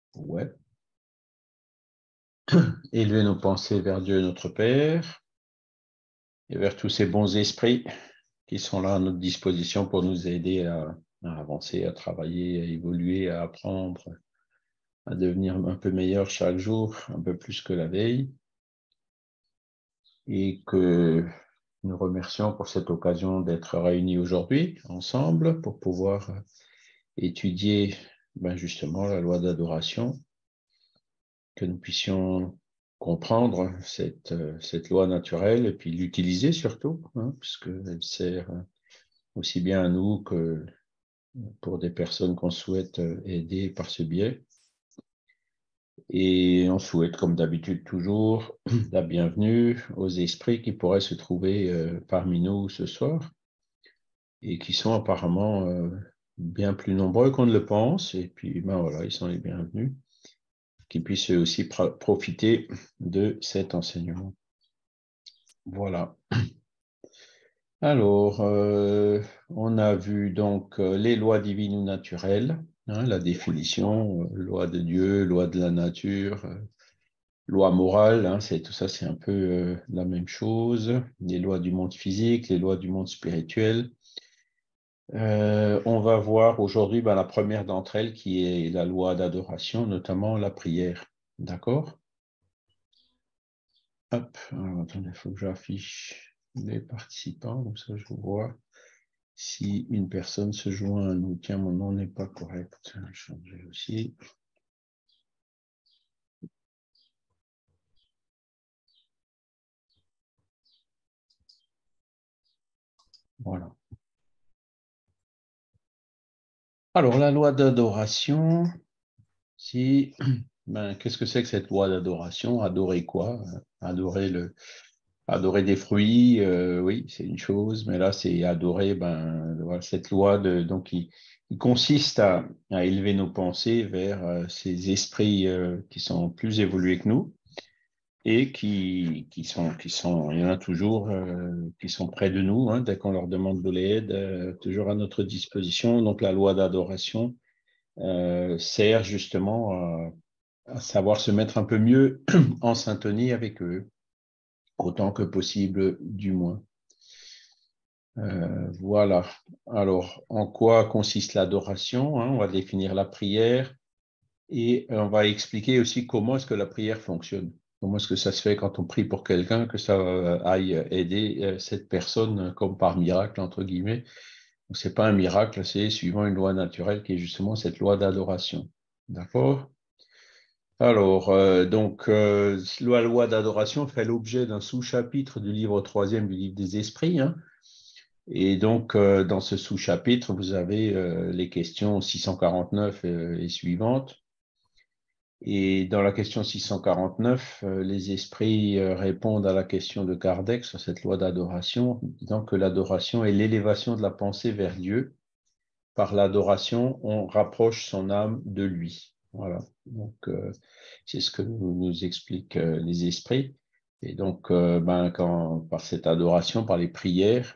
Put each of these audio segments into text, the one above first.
Ouais. Élever nos pensées vers Dieu notre Père et vers tous ces bons esprits qui sont là à notre disposition pour nous aider à avancer, à travailler, à évoluer, à apprendre, à devenir un peu meilleur chaque jour, un peu plus que la veille. Et que nous remercions pour cette occasion d'être réunis aujourd'hui ensemble pour pouvoir étudier justement la loi d'adoration, que nous puissions comprendre cette loi naturelle et puis l'utiliser surtout, puisqu'elle sert aussi bien à nous que pour des personnes qu'on souhaite aider par ce biais. Et on souhaite, comme d'habitude, toujours la bienvenue aux esprits qui pourraient se trouver parmi nous ce soir et qui sont apparemment bien plus nombreux qu'on ne le pense. Et puis, voilà, ils sont les bienvenus, qui puissent aussi profiter de cet enseignement. Voilà. Alors, on a vu donc les lois divines ou naturelles, la définition, loi de Dieu, loi de la nature, loi morale, tout ça, c'est un peu la même chose. Les lois du monde physique, les lois du monde spirituel. On va voir aujourd'hui la première d'entre elles qui est la loi d'adoration, notamment la prière. D'accord? Hop, alors, attendez, il faut que j'affiche les participants, comme ça je vois si une personne se joint à nous. Tiens, mon nom n'est pas correct. Je vais changer aussi. Voilà. Alors, la loi d'adoration, qu'est-ce que c'est que cette loi d'adoration? Adorer quoi? Adorer des fruits, oui, c'est une chose, mais là, c'est adorer voilà, cette loi qui consiste à élever nos pensées vers ces esprits qui sont plus évolués que nous et il y en a toujours qui sont près de nous, dès qu'on leur demande de l'aide, toujours à notre disposition. Donc, la loi d'adoration sert justement à savoir se mettre un peu mieux en syntonie avec eux, autant que possible, du moins. Voilà. Alors, en quoi consiste l'adoration? On va définir la prière et on va expliquer aussi comment est-ce que la prière fonctionne. Comment est-ce que ça se fait quand on prie pour quelqu'un, que ça aille aider cette personne comme par miracle, entre guillemets. Ce n'est pas un miracle, c'est suivant une loi naturelle qui est justement cette loi d'adoration. D'accord? Alors, la loi d'adoration fait l'objet d'un sous-chapitre du livre 3e du livre des esprits. Et donc, dans ce sous-chapitre, vous avez les questions 649 et suivantes. Et dans la question 649, les esprits répondent à la question de Kardec sur cette loi d'adoration, disant que l'adoration est l'élévation de la pensée vers Dieu. Par l'adoration, on rapproche son âme de lui. Voilà. Donc, c'est ce que nous expliquent les esprits. Et donc, par cette adoration, par les prières,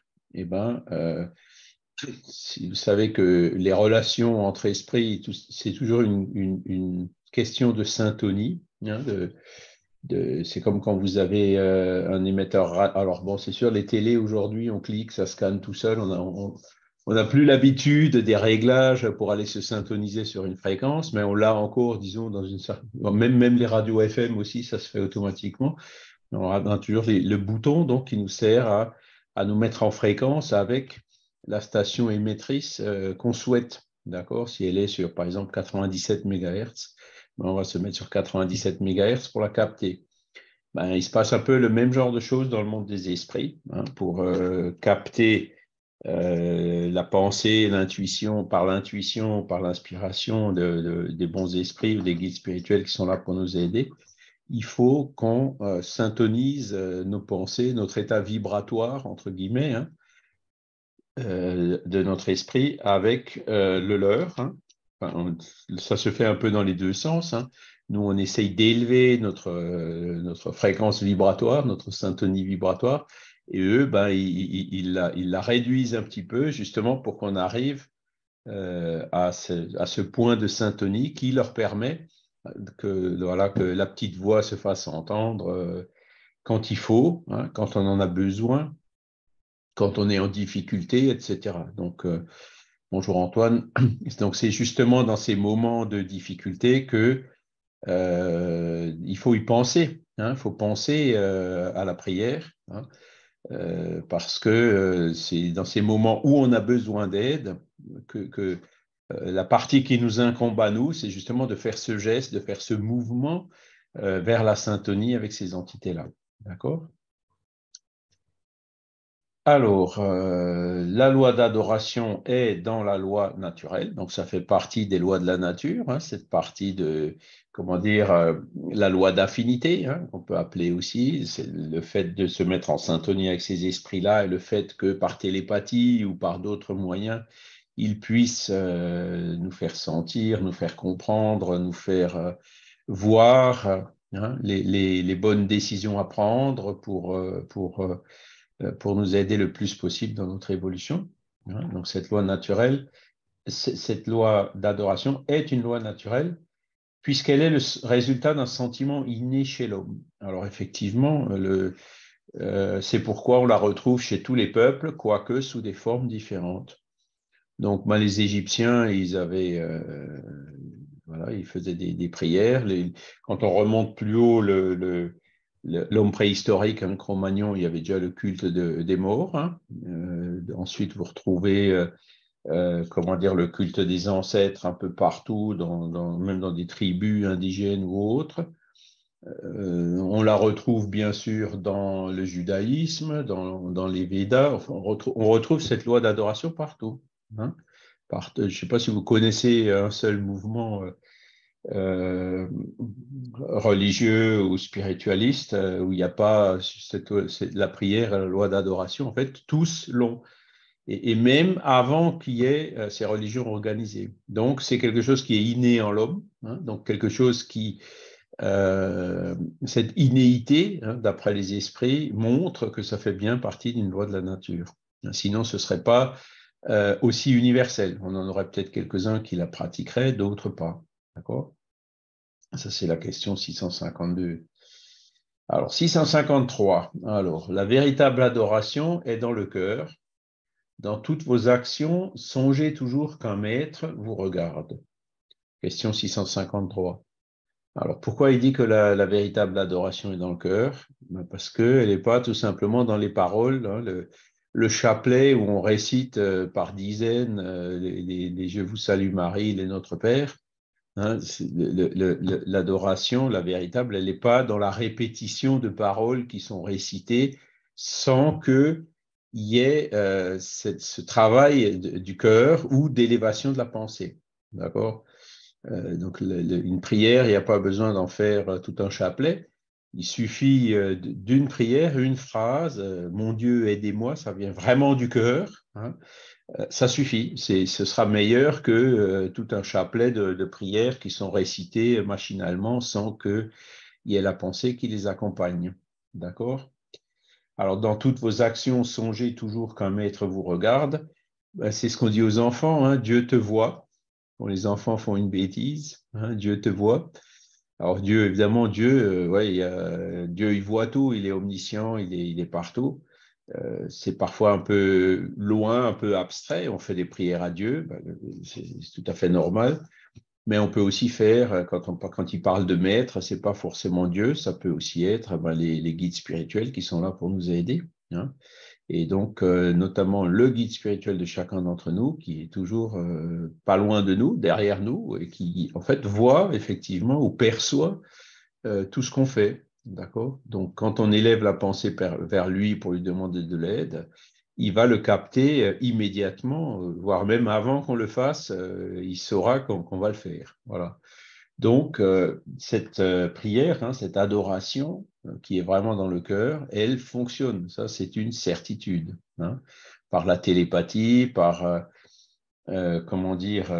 si vous savez que les relations entre esprits, c'est toujours une question de syntonie. C'est comme quand vous avez un émetteur. Alors bon, c'est sûr, les télés aujourd'hui, on clique, ça scanne tout seul. On n'a plus l'habitude des réglages pour aller se syntoniser sur une fréquence, mais on l'a encore, disons, même les radios FM aussi, ça se fait automatiquement. On a toujours le bouton donc, qui nous sert à nous mettre en fréquence avec la station émettrice qu'on souhaite. D'accord? Si elle est sur, par exemple, 97 MHz, on va se mettre sur 97 MHz pour la capter. Il se passe un peu le même genre de choses dans le monde des esprits, pour capter la pensée, l'intuition, par l'inspiration des bons esprits ou des guides spirituels qui sont là pour nous aider. Il faut qu'on syntonise nos pensées, notre état vibratoire, entre guillemets, de notre esprit avec le leur. Enfin, ça se fait un peu dans les deux sens. Nous, on essaye d'élever notre fréquence vibratoire, notre syntonie vibratoire, et eux, ils la réduisent un petit peu, justement pour qu'on arrive à ce point de syntonie qui leur permet que la petite voix se fasse entendre quand il faut, hein, quand on en a besoin, quand on est en difficulté, etc. Donc, bonjour Antoine. Donc, c'est justement dans ces moments de difficulté que il faut y penser. Il faut penser à la prière, hein, parce que c'est dans ces moments où on a besoin d'aide que la partie qui nous incombe à nous, c'est justement de faire ce geste, de faire ce mouvement vers la syntonie avec ces entités-là. D'accord? Alors, la loi d'adoration est dans la loi naturelle, donc ça fait partie des lois de la nature, hein, cette partie de, comment dire, la loi d'affinité, hein, on peut appeler aussi, c'est le fait de se mettre en syntonie avec ces esprits-là et le fait que par télépathie ou par d'autres moyens, ils puissent nous faire sentir, nous faire comprendre, nous faire voir hein, les bonnes décisions à prendre pour nous aider le plus possible dans notre évolution. Hein. Donc cette loi naturelle, cette loi d'adoration est une loi naturelle puisqu'elle est le résultat d'un sentiment inné chez l'homme. Alors effectivement, c'est pourquoi on la retrouve chez tous les peuples, quoique sous des formes différentes. Donc les Égyptiens, voilà, ils faisaient des prières. Quand on remonte plus haut, l'homme préhistorique, un Cro-Magnon, il y avait déjà le culte des morts. Hein. Ensuite, vous retrouvez, comment dire, le culte des ancêtres un peu partout, même dans des tribus indigènes ou autres. On la retrouve bien sûr dans le judaïsme, dans les Védas. Enfin, on retrouve cette loi d'adoration partout. Hein. Je ne sais pas si vous connaissez un seul mouvement euh, religieux ou spiritualiste où il n'y a pas la prière, la loi d'adoration. En fait, tous l'ont. Et même avant qu'il y ait ces religions organisées. Donc, c'est quelque chose qui est inné en l'homme. Hein, donc, quelque chose qui cette innéité, hein, d'après les esprits, montre que ça fait bien partie d'une loi de la nature. Sinon, ce ne serait pas aussi universel. On en aurait peut-être quelques-uns qui la pratiqueraient, d'autres pas. D'accord? Ça, c'est la question 652. Alors, 653. Alors, la véritable adoration est dans le cœur. Dans toutes vos actions, songez toujours qu'un maître vous regarde. Question 653. Alors, pourquoi il dit que la véritable adoration est dans le cœur? Parce qu'elle n'est pas tout simplement dans les paroles, hein, le chapelet où on récite par dizaines les Je vous salue Marie, les Notre Père. Hein, l'adoration, la véritable, elle n'est pas dans la répétition de paroles qui sont récitées sans qu'il y ait ce travail du cœur ou d'élévation de la pensée. D'accord? Donc, une prière, il n'y a pas besoin d'en faire tout un chapelet. Il suffit d'une prière, une phrase, mon Dieu, aidez-moi, ça vient vraiment du cœur. Hein. Ça suffit. Ce sera meilleur que tout un chapelet de prières qui sont récitées machinalement sans qu'il y ait la pensée qui les accompagne. D'accord? Alors, dans toutes vos actions, songez toujours qu'un maître vous regarde. Ben, c'est ce qu'on dit aux enfants, hein, Dieu te voit. Quand les enfants font une bêtise, hein, Dieu te voit. Alors Dieu, évidemment, Dieu, ouais, Dieu, il voit tout, il est omniscient, il est partout. C'est parfois un peu loin, un peu abstrait. On fait des prières à Dieu, ben, c'est tout à fait normal. Mais on peut aussi faire, quand il parle de maître, c'est pas forcément Dieu, ça peut aussi être ben, les guides spirituels qui sont là pour nous aider. Hein. Et donc, notamment le guide spirituel de chacun d'entre nous, qui est toujours pas loin de nous, derrière nous, et qui, en fait, voit effectivement ou perçoit tout ce qu'on fait. D'accord? Donc, quand on élève la pensée vers lui pour lui demander de l'aide, il va le capter immédiatement, voire même avant qu'on le fasse, il saura qu'on va le faire. Voilà. Donc, cette prière, hein, cette adoration qui est vraiment dans le cœur, elle fonctionne. Ça, c'est une certitude. Hein, par la télépathie, par, comment dire,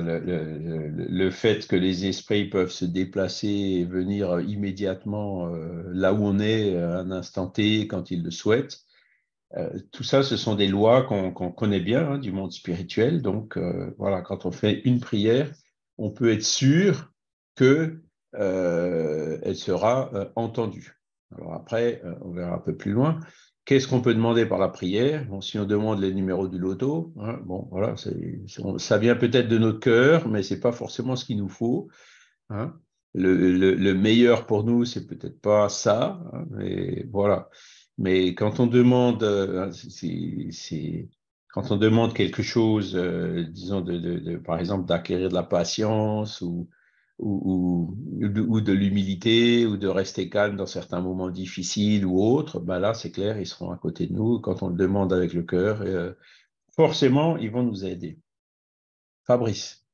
le fait que les esprits peuvent se déplacer et venir immédiatement là où on est, à un instant T, quand ils le souhaitent. Tout ça, ce sont des lois qu'on connaît bien hein, du monde spirituel. Donc, voilà, quand on fait une prière, on peut être sûr que elle sera entendue. Alors après, on verra un peu plus loin. Qu'est-ce qu'on peut demander par la prière? Bon, si on demande les numéros du loto, hein, bon, voilà, ça vient peut-être de notre cœur, mais ce n'est pas forcément ce qu'il nous faut. Hein. Le meilleur pour nous, c'est peut-être pas ça, hein, mais voilà. Mais quand on demande, quand on demande quelque chose, disons, par exemple, d'acquérir de la patience ou de l'humilité ou de rester calme dans certains moments difficiles ou autres, ben là, c'est clair, ils seront à côté de nous. Quand on le demande avec le cœur, forcément, ils vont nous aider. Fabrice.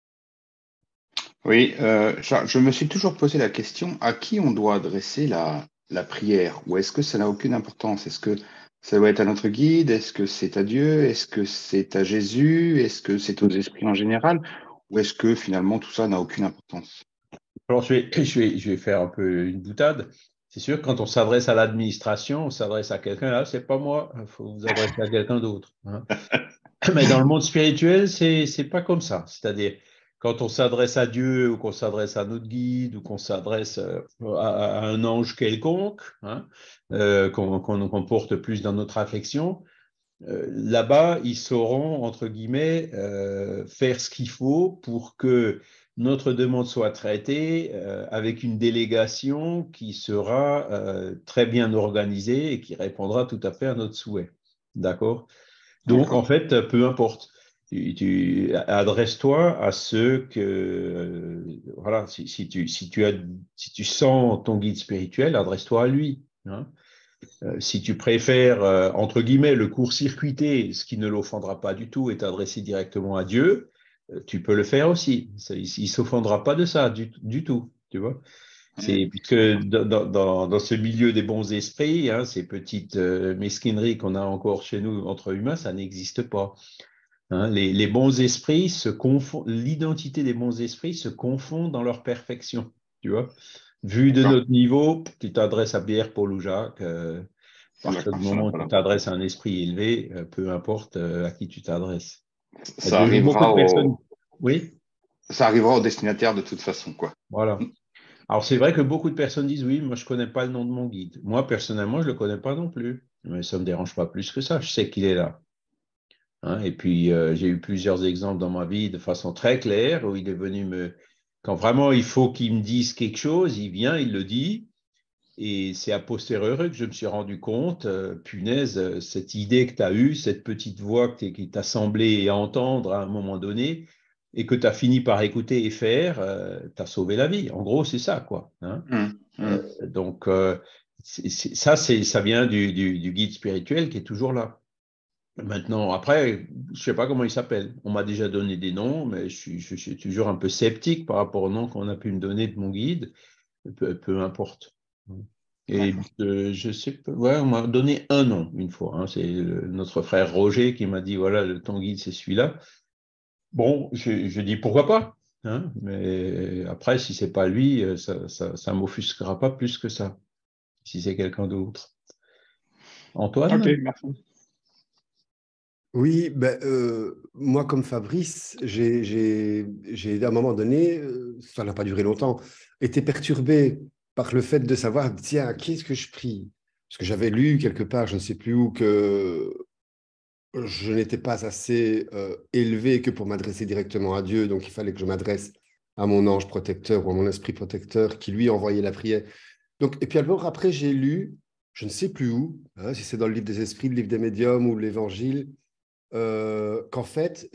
Oui, je me suis toujours posé la question, à qui on doit adresser la prière? Ou est-ce que ça n'a aucune importance? Est-ce que ça doit être à notre guide? Est-ce que c'est à Dieu? Est-ce que c'est à Jésus? Est-ce que c'est aux esprits en général? Ou est-ce que finalement tout ça n'a aucune importance? Alors, je vais faire un peu une boutade. C'est sûr que quand on s'adresse à l'administration, on s'adresse à quelqu'un, là, c'est pas moi, il faut vous adresser à quelqu'un d'autre. Hein. Mais dans le monde spirituel, c'est pas comme ça. C'est-à-dire, quand on s'adresse à Dieu ou qu'on s'adresse à notre guide ou qu'on s'adresse à un ange quelconque, hein, qu'on porte plus dans notre affection, là-bas, ils sauront, entre guillemets, faire ce qu'il faut pour que notre demande soit traitée avec une délégation qui sera très bien organisée et qui répondra tout à fait à notre souhait. D'accord? Donc, en D'accord. fait, peu importe. Adresse-toi à ceux que, voilà, si tu sens ton guide spirituel, adresse-toi à lui. Hein. Si tu préfères, entre guillemets, le court-circuiter, ce qui ne l'offendra pas du tout, et t'adresser directement à Dieu, tu peux le faire aussi. Il ne s'offendra pas de ça du tout, tu vois. Oui, Puisque dans ce milieu des bons esprits, hein, ces petites mesquineries qu'on a encore chez nous entre humains, ça n'existe pas. Hein. Les bons esprits se confondent, l'identité des bons esprits se confond dans leur perfection, tu vois. Vu de d'accord. notre niveau, tu t'adresses à Pierre, Paul ou Jacques. À partir du D'accord, ça n'a moment où pas tu t'adresses à d'importance. un esprit élevé, peu importe à qui tu t'adresses. Ça Beaucoup de arrivera personnes. Oui, ça arrivera au destinataire de toute façon, quoi. voilà. Alors c'est vrai que beaucoup de personnes disent oui, moi je ne connais pas le nom de mon guide. Moi personnellement, je ne le connais pas non plus. Mais ça ne me dérange pas plus que ça. Je sais qu'il est là. Hein. Et puis j'ai eu plusieurs exemples dans ma vie de façon très claire où il est venu me. Quand vraiment il faut qu'il me dise quelque chose, il vient, il le dit. Et c'est a posteriori que je me suis rendu compte, punaise, cette idée que tu as eue, cette petite voix qui t'a semblé entendre à un moment donné, et que tu as fini par écouter et faire, t'as sauvé la vie. En gros, c'est ça, quoi. Hein. Hum, hum. Donc, ça vient du guide spirituel qui est toujours là. Maintenant, après, je ne sais pas comment il s'appelle. On m'a déjà donné des noms, mais je suis toujours un peu sceptique par rapport au nom qu'on a pu me donner de mon guide, peu importe. Et D'accord. je sais pas, ouais, on m'a donné un nom une fois. Hein. C'est notre frère Roger qui m'a dit, voilà, ton guide, c'est celui-là. Bon, je dis pourquoi pas. Hein. Mais après, si c'est pas lui, ça m'offusquera pas plus que ça. Si c'est quelqu'un d'autre. Ok, Antoine? merci. Oui, ben, moi comme Fabrice, à un moment donné, ça n'a pas duré longtemps, été perturbé par le fait de savoir, tiens, à qui est-ce que je prie? Parce que j'avais lu quelque part, je ne sais plus où, que je n'étais pas assez élevé que pour m'adresser directement à Dieu, donc il fallait que je m'adresse à mon ange protecteur ou à mon esprit protecteur qui lui envoyait la prière. Donc, et puis alors après, j'ai lu, je ne sais plus où, hein, si c'est dans le livre des esprits, le livre des médiums ou l'évangile, qu'en fait,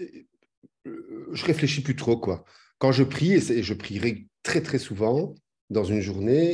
je réfléchis plus trop, quoi. Quand je prie, et je prierai très, très souvent dans une journée,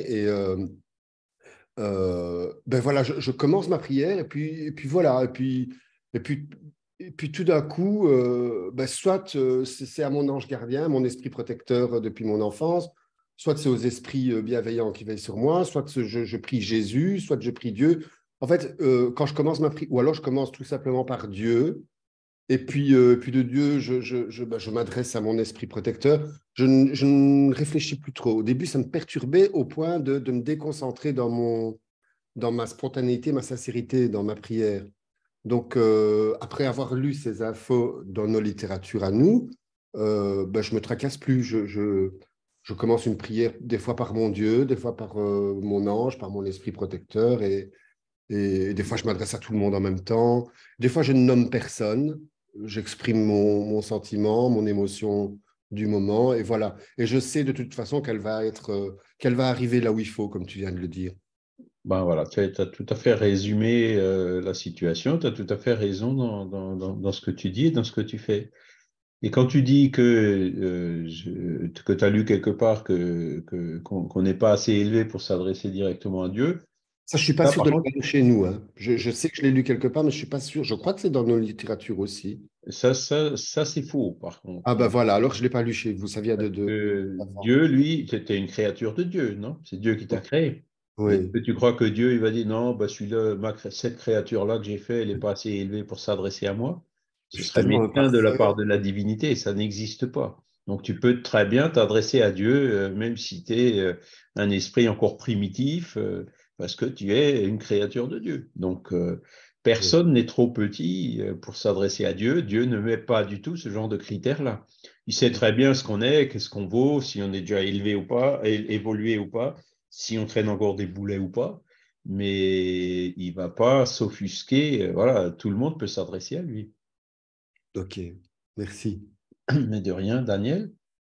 ben voilà, je commence ma prière, et puis voilà, et puis, et puis tout d'un coup, ben soit c'est à mon ange gardien, mon esprit protecteur depuis mon enfance, soit c'est aux esprits bienveillants qui veillent sur moi, soit je prie Jésus, soit je prie Dieu. En fait, quand je commence ma prière, ou alors je commence tout simplement par Dieu, puis de Dieu, ben, je m'adresse à mon esprit protecteur. Je ne réfléchis plus trop. Au début, ça me perturbait au point de me déconcentrer dans ma spontanéité, ma sincérité, dans ma prière. Donc, après avoir lu ces infos dans nos littératures à nous, ben, je me tracasse plus. je commence une prière des fois par mon Dieu, des fois par mon ange, par mon esprit protecteur, et des fois je m'adresse à tout le monde en même temps. Des fois je ne nomme personne, j'exprime mon sentiment, mon émotion du moment, et voilà. Et je sais de toute façon qu'elle va arriver là où il faut, comme tu viens de le dire. Ben voilà, tu as tout à fait résumé la situation, tu as tout à fait raison dans ce que tu dis et dans ce que tu fais. Et quand tu dis que tu as lu quelque part qu'on n'est pas assez élevé pour s'adresser directement à Dieu, Ça, je suis pas ça sûr par de contre, le lire chez nous, hein. Je sais que je l'ai lu quelque part, mais je suis pas sûr. Je crois que c'est dans nos littératures aussi. ça c'est faux par contre. Ah ben voilà, alors je l'ai pas lu chez vous, ça vient Parce de que d'avant. Dieu, lui, c'était une créature de Dieu, non? C'est Dieu qui t'a créé. Et est-ce Oui, que tu crois que Dieu, il va dire non, bah celui-là, cette créature-là que j'ai fait, elle n'est pas assez élevée pour s'adresser à moi? je Ce suis serait tellement mesquin de la part imparfait. de la divinité, ça n'existe pas. Donc tu peux très bien t'adresser à Dieu, même si tu es un esprit encore primitif, parce que tu es une créature de Dieu. Donc Oui. personne n'est trop petit pour s'adresser à Dieu. Dieu ne met pas du tout ce genre de critères-là. Il sait très bien ce qu'on est, qu'est-ce qu'on vaut, si on est déjà élevé ou pas, évolué ou pas, si on traîne encore des boulets ou pas. Mais il ne va pas s'offusquer. Voilà, tout le monde peut s'adresser à lui. Ok, merci. Mais de rien, Daniel.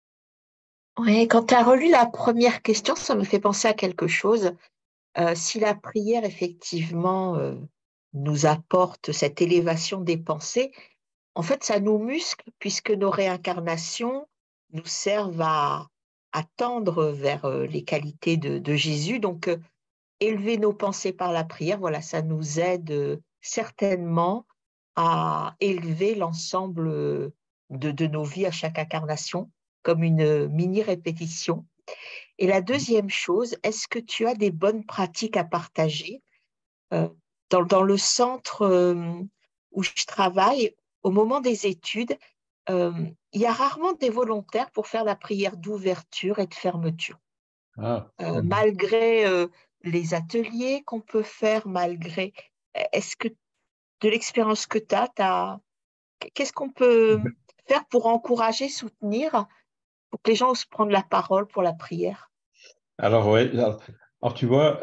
Oui, quand tu as relu la première question, ça me fait penser à quelque chose. Si la prière, effectivement, nous apporte cette élévation des pensées, en fait, ça nous muscle puisque nos réincarnations nous servent à tendre vers les qualités de Jésus. Donc, élever nos pensées par la prière, voilà, ça nous aide certainement à élever l'ensemble de nos vies à chaque incarnation, comme une mini-répétition. Et la deuxième chose, est-ce que tu as des bonnes pratiques à partager euh, dans le centre où je travaille, au moment des études, euh, il y a rarement des volontaires pour faire la prière d'ouverture et de fermeture. Ah, Malgré les ateliers qu'on peut faire, malgré... Est-ce que de l'expérience que tu as, qu'est-ce qu'on peut faire pour encourager, soutenir, pour que les gens osent prendre la parole pour la prière? alors, ouais, alors, tu vois,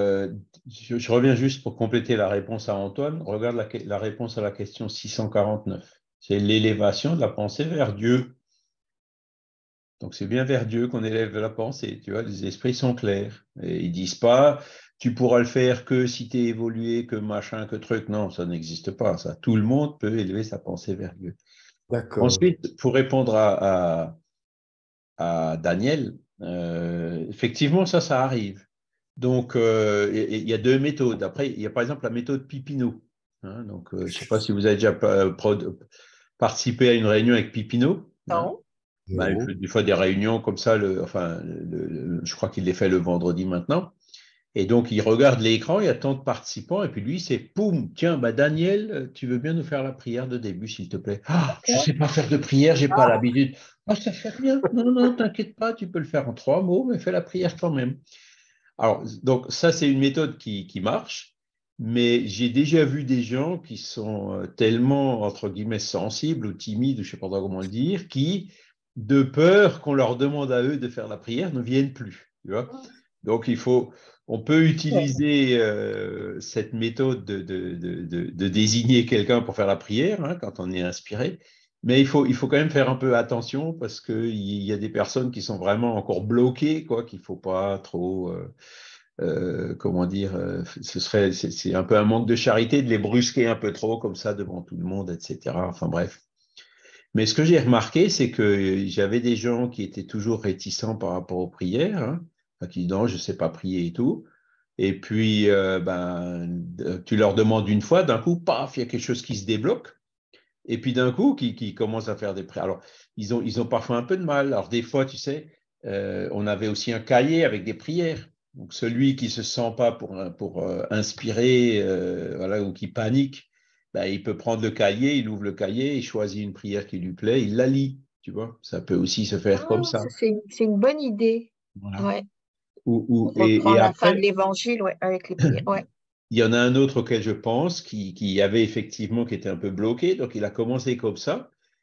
je reviens juste pour compléter la réponse à Antoine. Regarde la réponse à la question 649. C'est l'élévation de la pensée vers Dieu. Donc, c'est bien vers Dieu qu'on élève la pensée. Tu vois, les esprits sont clairs. Et ils disent pas, tu pourras le faire que si tu es évolué, que machin, que truc. Non, ça n'existe pas, ça. Tout le monde peut élever sa pensée vers Dieu. D'accord. Ensuite, pour répondre à Daniel, effectivement, ça arrive. Donc, il y a deux méthodes. Après, il y a par exemple la méthode Pipineau. Hein, donc, je ne sais pas si vous avez déjà participé à une réunion avec Pipineau. Hein. Non. Ben, il fait Non. des fois des réunions comme ça, je crois qu'il les fait le vendredi maintenant. Et donc, il regarde l'écran, il y a tant de participants, et puis lui, c'est poum, tiens, bah Daniel, tu veux bien nous faire la prière de début, s'il te plaît? Ah, je ne sais pas faire de prière, j'ai pas Ah, l'habitude. Ah, ça fait rien. Non, non, t'inquiète pas, tu peux le faire en 3 mots, mais fais la prière quand même. Alors, donc, ça, c'est une méthode qui marche, mais j'ai déjà vu des gens qui sont tellement, entre guillemets, sensibles ou timides, ou je ne sais pas comment le dire, qui, de peur qu'on leur demande à eux de faire la prière, ne viennent plus. Tu vois. Donc, on peut utiliser cette méthode de désigner quelqu'un pour faire la prière, hein, quand on est inspiré, mais il faut quand même faire un peu attention parce qu'il y a des personnes qui sont vraiment encore bloquées, quoi, qu'il ne faut pas trop, comment dire, c'est un peu un manque de charité de les brusquer un peu trop comme ça devant tout le monde, etc. Enfin bref. Mais ce que j'ai remarqué, c'est que j'avais des gens qui étaient toujours réticents par rapport aux prières, hein, enfin, qui disent non, je ne sais pas prier et tout. Et puis, tu leur demandes une fois, d'un coup, paf, il y a quelque chose qui se débloque. Et puis d'un coup, qui commencent à faire des prières. Alors, ils ont parfois un peu de mal. Alors, des fois, tu sais, on avait aussi un cahier avec des prières. Donc, celui qui ne se sent pas pour inspirer, voilà, ou qui panique, ben, il peut prendre le cahier, il ouvre le cahier, il choisit une prière qui lui plaît, il la lit. Tu vois, ça peut aussi se faire comme ça, ça. c'est une bonne idée. Voilà. Ouais. On Et reprend la fin de après, l'évangile, ouais, avec les prières. Ouais. il y en a un autre auquel je pense qui avait effectivement, qui était un peu bloqué. Donc, il a commencé comme ça.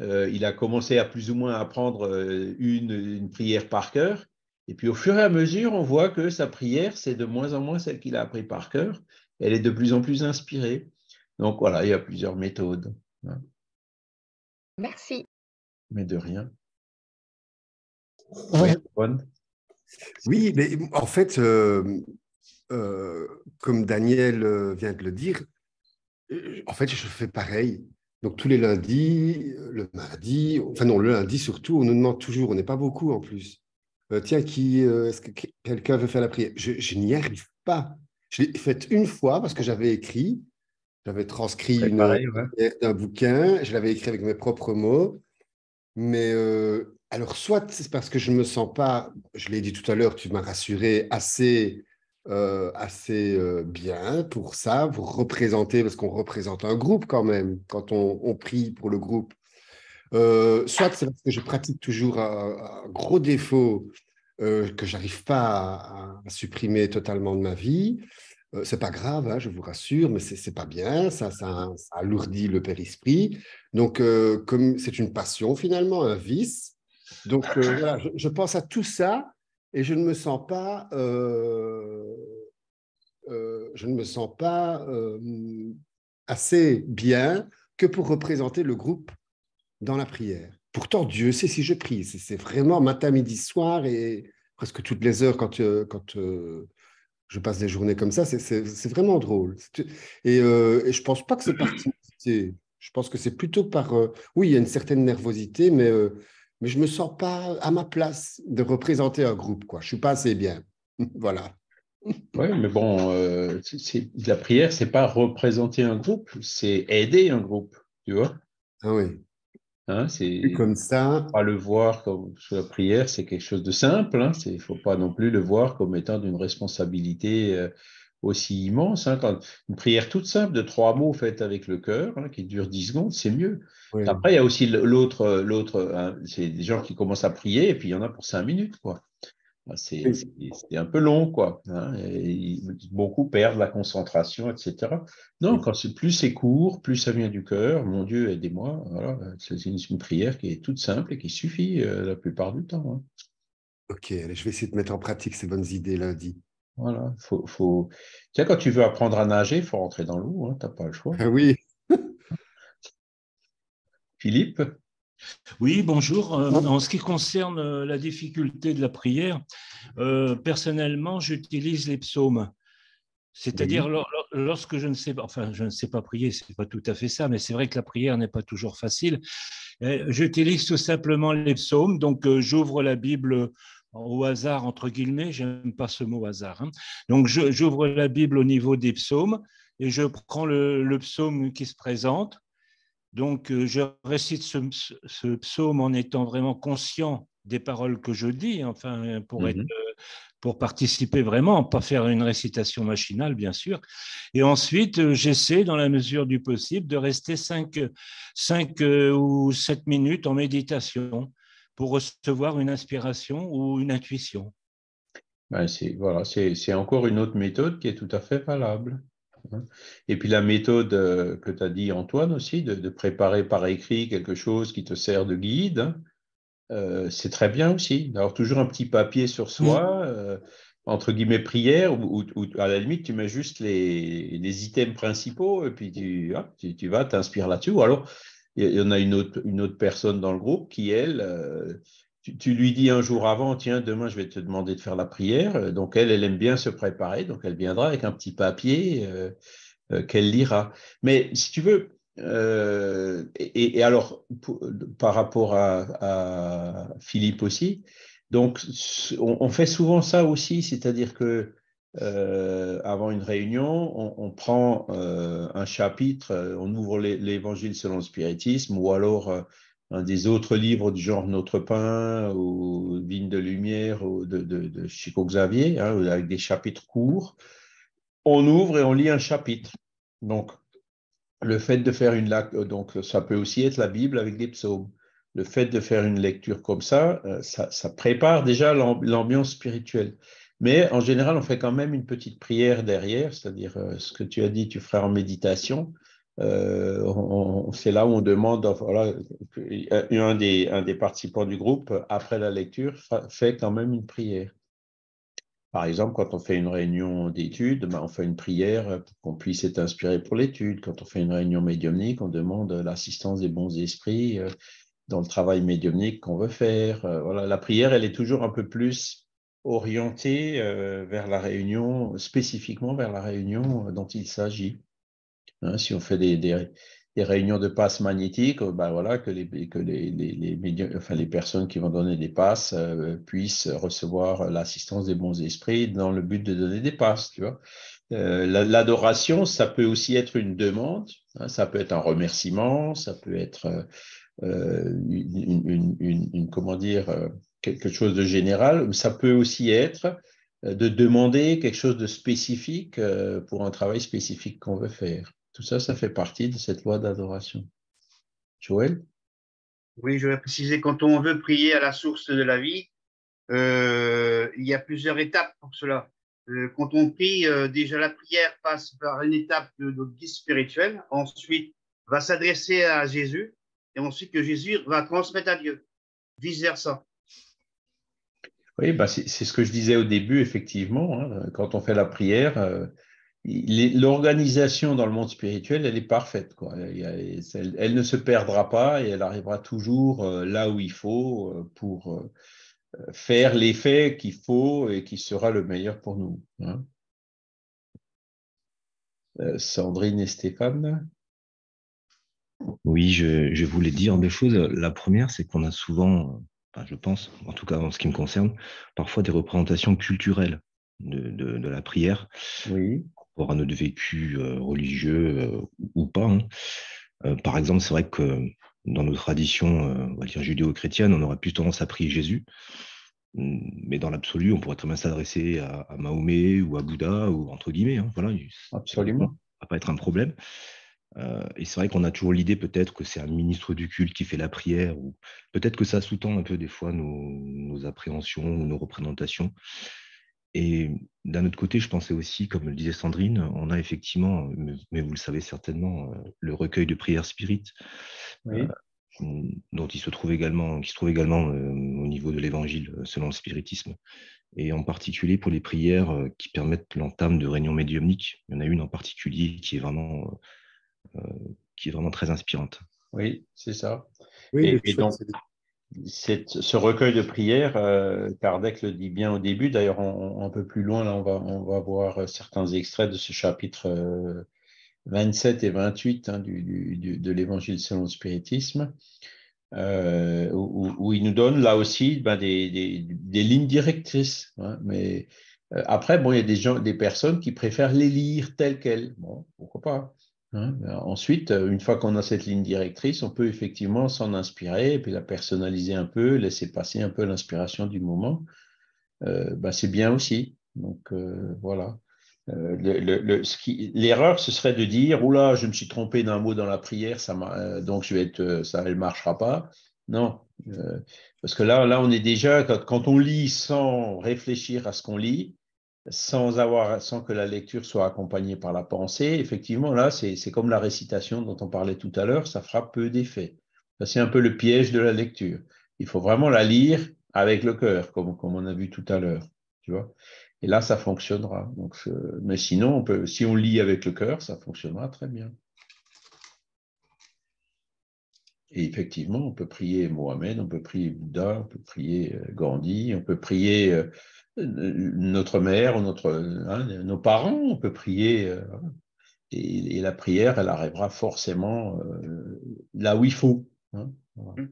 il a commencé à plus ou moins apprendre une prière par cœur. Et puis au fur et à mesure, on voit que sa prière, c'est de moins en moins celle qu'il a appris par cœur. Elle est de plus en plus inspirée. Donc voilà, il y a plusieurs méthodes. Merci. Mais de rien. Ouais. Bonne. Oui, mais en fait, comme Daniel vient de le dire, en fait, je fais pareil. Donc, tous les lundis, le mardi, enfin non, le lundi surtout, on nous demande toujours, on n'est pas beaucoup en plus. Tiens, est-ce que quelqu'un veut faire la prière? Je n'y arrive pas. Je l'ai faite une fois parce que j'avais transcrit une Préparé, ouais. prière d'un bouquin, je l'avais écrit avec mes propres mots. Mais alors, soit c'est parce que je ne me sens pas, je l'ai dit tout à l'heure, tu m'as rassuré, assez bien pour ça, pour représenter, parce qu'on représente un groupe quand même, quand on prie pour le groupe. Soit c'est parce que je pratique toujours un gros défaut que j'arrive pas à supprimer totalement de ma vie. C'est pas grave, hein, je vous rassure, mais c'est pas bien, ça alourdit le périsprit. Donc, comme c'est une passion finalement, un vice, donc voilà, je pense à tout ça et je ne me sens pas assez bien que pour représenter le groupe dans la prière. Pourtant, Dieu sait si je prie. C'est vraiment matin, midi, soir et presque toutes les heures quand je passe des journées comme ça. C'est vraiment drôle. Et je pense pas que c'est par timidité. Je pense que c'est plutôt par... oui, il y a une certaine nervosité, mais je me sens pas à ma place de représenter un groupe, quoi. Je suis pas assez bien. Voilà. Oui, mais bon, la prière, c'est pas représenter un groupe, c'est aider un groupe, tu vois. Ah oui. Hein, Vu c'est comme ça, pas le voir comme sur la prière, c'est quelque chose de simple. Hein, il faut pas non plus le voir comme étant d'une responsabilité aussi immense. Hein, quand une prière toute simple de 3 mots faite avec le cœur, hein, qui dure 10 secondes, c'est mieux. oui. Après, il y a aussi l'autre, hein, c'est des gens qui commencent à prier et puis il y en a pour 5 minutes, quoi. Oui. C'est un peu long, quoi. Hein, et beaucoup perdent la concentration, etc. Non, Oui. quand plus c'est court, plus ça vient du cœur. Mon Dieu, aidez-moi. Voilà, c'est une prière qui est toute simple et qui suffit la plupart du temps. Hein. Ok, allez, je vais essayer de mettre en pratique ces bonnes idées lundi. Voilà, Tiens, quand tu veux apprendre à nager, il faut rentrer dans l'eau. Hein, tu n'as pas le choix. Ah oui. Philippe? Oui, bonjour. En ce qui concerne la difficulté de la prière, personnellement, j'utilise les psaumes. C'est-à-dire, Oui. lorsque je ne sais pas, enfin, je ne sais pas prier, c'est pas tout à fait ça, mais c'est vrai que la prière n'est pas toujours facile. J'utilise tout simplement les psaumes. Donc, j'ouvre la Bible au hasard, entre guillemets, j'aime pas ce mot hasard. Hein. Donc, j'ouvre la Bible au niveau des psaumes et je prends le psaume qui se présente. Donc, je récite ce psaume en étant vraiment conscient des paroles que je dis, enfin, pour participer vraiment, pas faire une récitation machinale, bien sûr. Et ensuite, j'essaie, dans la mesure du possible, de rester 5 ou 7 minutes en méditation pour recevoir une inspiration ou une intuition. Ben, voilà, c'est encore une autre méthode qui est tout à fait valable. Hein. Et puis la méthode que tu as dit, Antoine, aussi, de préparer par écrit quelque chose qui te sert de guide, hein, c'est très bien aussi. D'avoir toujours un petit papier sur soi, entre guillemets prière, ou à la limite, tu mets juste les items principaux et puis tu vas, t'inspires là-dessus. Ou alors, il y en a une autre personne dans le groupe qui, elle, tu lui dis un jour avant, tiens, demain, je vais te demander de faire la prière. Donc, elle aime bien se préparer. Donc, elle viendra avec un petit papier qu'elle lira. Mais si tu veux, et alors, par rapport à Philippe aussi, donc on fait souvent ça aussi, c'est-à-dire que avant une réunion, on prend un chapitre, on ouvre l'Évangile selon le spiritisme, ou alors un des autres livres du genre Notre Pain ou Vigne de Lumière ou de Chico Xavier, hein, avec des chapitres courts. On ouvre et on lit un chapitre. Donc, le fait de faire donc ça peut aussi être la Bible avec des psaumes. Le fait de faire une lecture comme ça prépare déjà l'ambiance spirituelle. Mais en général, on fait quand même une petite prière derrière, c'est-à-dire ce que tu as dit, tu feras en méditation. c'est là où on demande, voilà, un des participants du groupe, après la lecture, fait quand même une prière. Par exemple, quand on fait une réunion d'études, on fait une prière pour qu'on puisse être inspiré pour l'étude. Quand on fait une réunion médiumnique, on demande l'assistance des bons esprits dans le travail médiumnique qu'on veut faire. Voilà, la prière, elle est toujours un peu plus orientée vers la réunion, spécifiquement vers la réunion dont il s'agit. Hein, si on fait des réunions de passes magnétiques, ben voilà, que les personnes qui vont donner des passes puissent recevoir l'assistance des bons esprits dans le but de donner des passes, tu vois. L'adoration, ça peut aussi être une demande, hein, ça peut être un remerciement, ça peut être comment dire, quelque chose de général, ça peut aussi être de demander quelque chose de spécifique pour un travail spécifique qu'on veut faire. Tout ça, ça fait partie de cette loi d'adoration. Joël? Oui, je vais préciser, quand on veut prier à la source de la vie, il y a plusieurs étapes pour cela. Quand on prie, déjà la prière passe par une étape de notre guide spirituel, ensuite va s'adresser à Jésus, et ensuite que Jésus va transmettre à Dieu, vice-versa. Oui, bah c'est ce que je disais au début, effectivement. Hein, quand on fait la prière, l'organisation dans le monde spirituel, elle est parfaite, quoi. Elle ne se perdra pas et elle arrivera toujours là où il faut pour faire l'effet qu'il faut et qui sera le meilleur pour nous. Hein. Sandrine et Stéphane? Oui, je voulais dire deux choses. La première, c'est qu'on a souvent, enfin, je pense, en tout cas en ce qui me concerne, parfois des représentations culturelles de la prière, Oui. par rapport à notre vécu religieux ou pas. Hein. Par exemple, c'est vrai que dans nos traditions, on va dire judéo-chrétiennes, on aurait plus tendance à prier Jésus. Mais dans l'absolu, on pourrait très bien s'adresser à Mahomet ou à Bouddha, ou entre guillemets. Hein, voilà, Absolument. ça va pas être un problème. Et c'est vrai qu'on a toujours l'idée peut-être que c'est un ministre du culte qui fait la prière, ou peut-être que ça sous-tend un peu des fois nos appréhensions ou nos représentations. Et d'un autre côté, je pensais aussi, comme le disait Sandrine, on a effectivement, mais vous le savez certainement, le recueil de prières spirites, Oui. dont qui se trouve également au niveau de l'évangile selon le spiritisme. Et en particulier pour les prières qui permettent l'entame de réunions médiumniques. Il y en a une en particulier qui est vraiment très inspirante. Oui, c'est ça. Oui, le Et choix, donc, ce recueil de prières, Kardec le dit bien au début, d'ailleurs un peu plus loin, là, on va voir certains extraits de ce chapitre 27 et 28 hein, de l'Évangile selon le spiritisme, où il nous donne là aussi des lignes directrices. Hein, mais après, bon, il y a des personnes qui préfèrent les lire telles quelles. Bon, pourquoi pas. Hein. Ensuite, une fois qu'on a cette ligne directrice, on peut effectivement s'en inspirer et puis la personnaliser un peu, laisser passer un peu l'inspiration du moment. C'est bien aussi. Donc, voilà. L'erreur, ce serait de dire, oula, je me suis trompé d'un mot dans la prière, donc ça, elle marchera pas. Non, parce que là, on est déjà quand on lit sans réfléchir à ce qu'on lit, sans que la lecture soit accompagnée par la pensée, effectivement, là, c'est comme la récitation dont on parlait tout à l'heure, ça fera peu d'effet. Ça, c'est un peu le piège de la lecture. Il faut vraiment la lire avec le cœur, comme on a vu tout à l'heure, tu vois. Et là, ça fonctionnera. Donc, mais sinon, si on lit avec le cœur, ça fonctionnera très bien. Et effectivement, on peut prier Mohamed, on peut prier Bouddha, on peut prier Gandhi, on peut prier notre mère, nos parents, on peut prier. Et la prière, elle arrivera forcément là où il faut. Hein, voilà.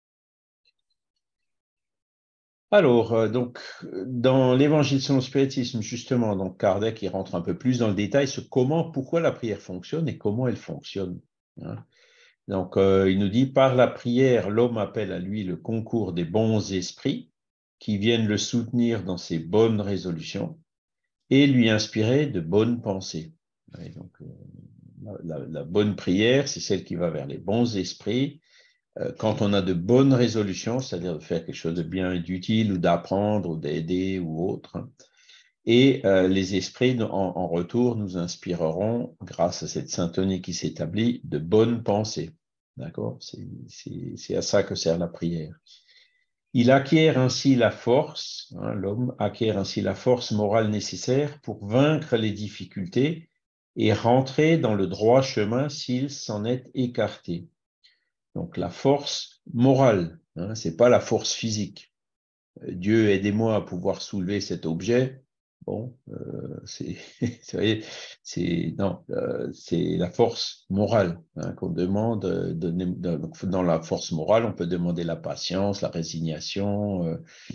Alors, donc, dans l'Évangile selon le spiritisme, justement, donc Kardec, il rentre un peu plus dans le détail sur pourquoi la prière fonctionne et comment elle fonctionne. Hein. Donc, il nous dit, par la prière, l'homme appelle à lui le concours des bons esprits qui viennent le soutenir dans ses bonnes résolutions et lui inspirer de bonnes pensées. Et donc, la bonne prière, c'est celle qui va vers les bons esprits. Quand on a de bonnes résolutions, c'est-à-dire de faire quelque chose de bien et d'utile ou d'apprendre ou d'aider ou autre. Et les esprits, en retour, nous inspireront, grâce à cette syntonie qui s'établit, de bonnes pensées. D'accord? C'est à ça que sert la prière. Il acquiert ainsi la force, l'homme acquiert ainsi la force morale nécessaire pour vaincre les difficultés et rentrer dans le droit chemin s'il s'en est écarté. Donc la force morale, ce n'est pas la force physique. Dieu, aidez-moi à pouvoir soulever cet objet. Bon, c'est la force morale qu'on demande. Dans la force morale, on peut demander la patience, la résignation,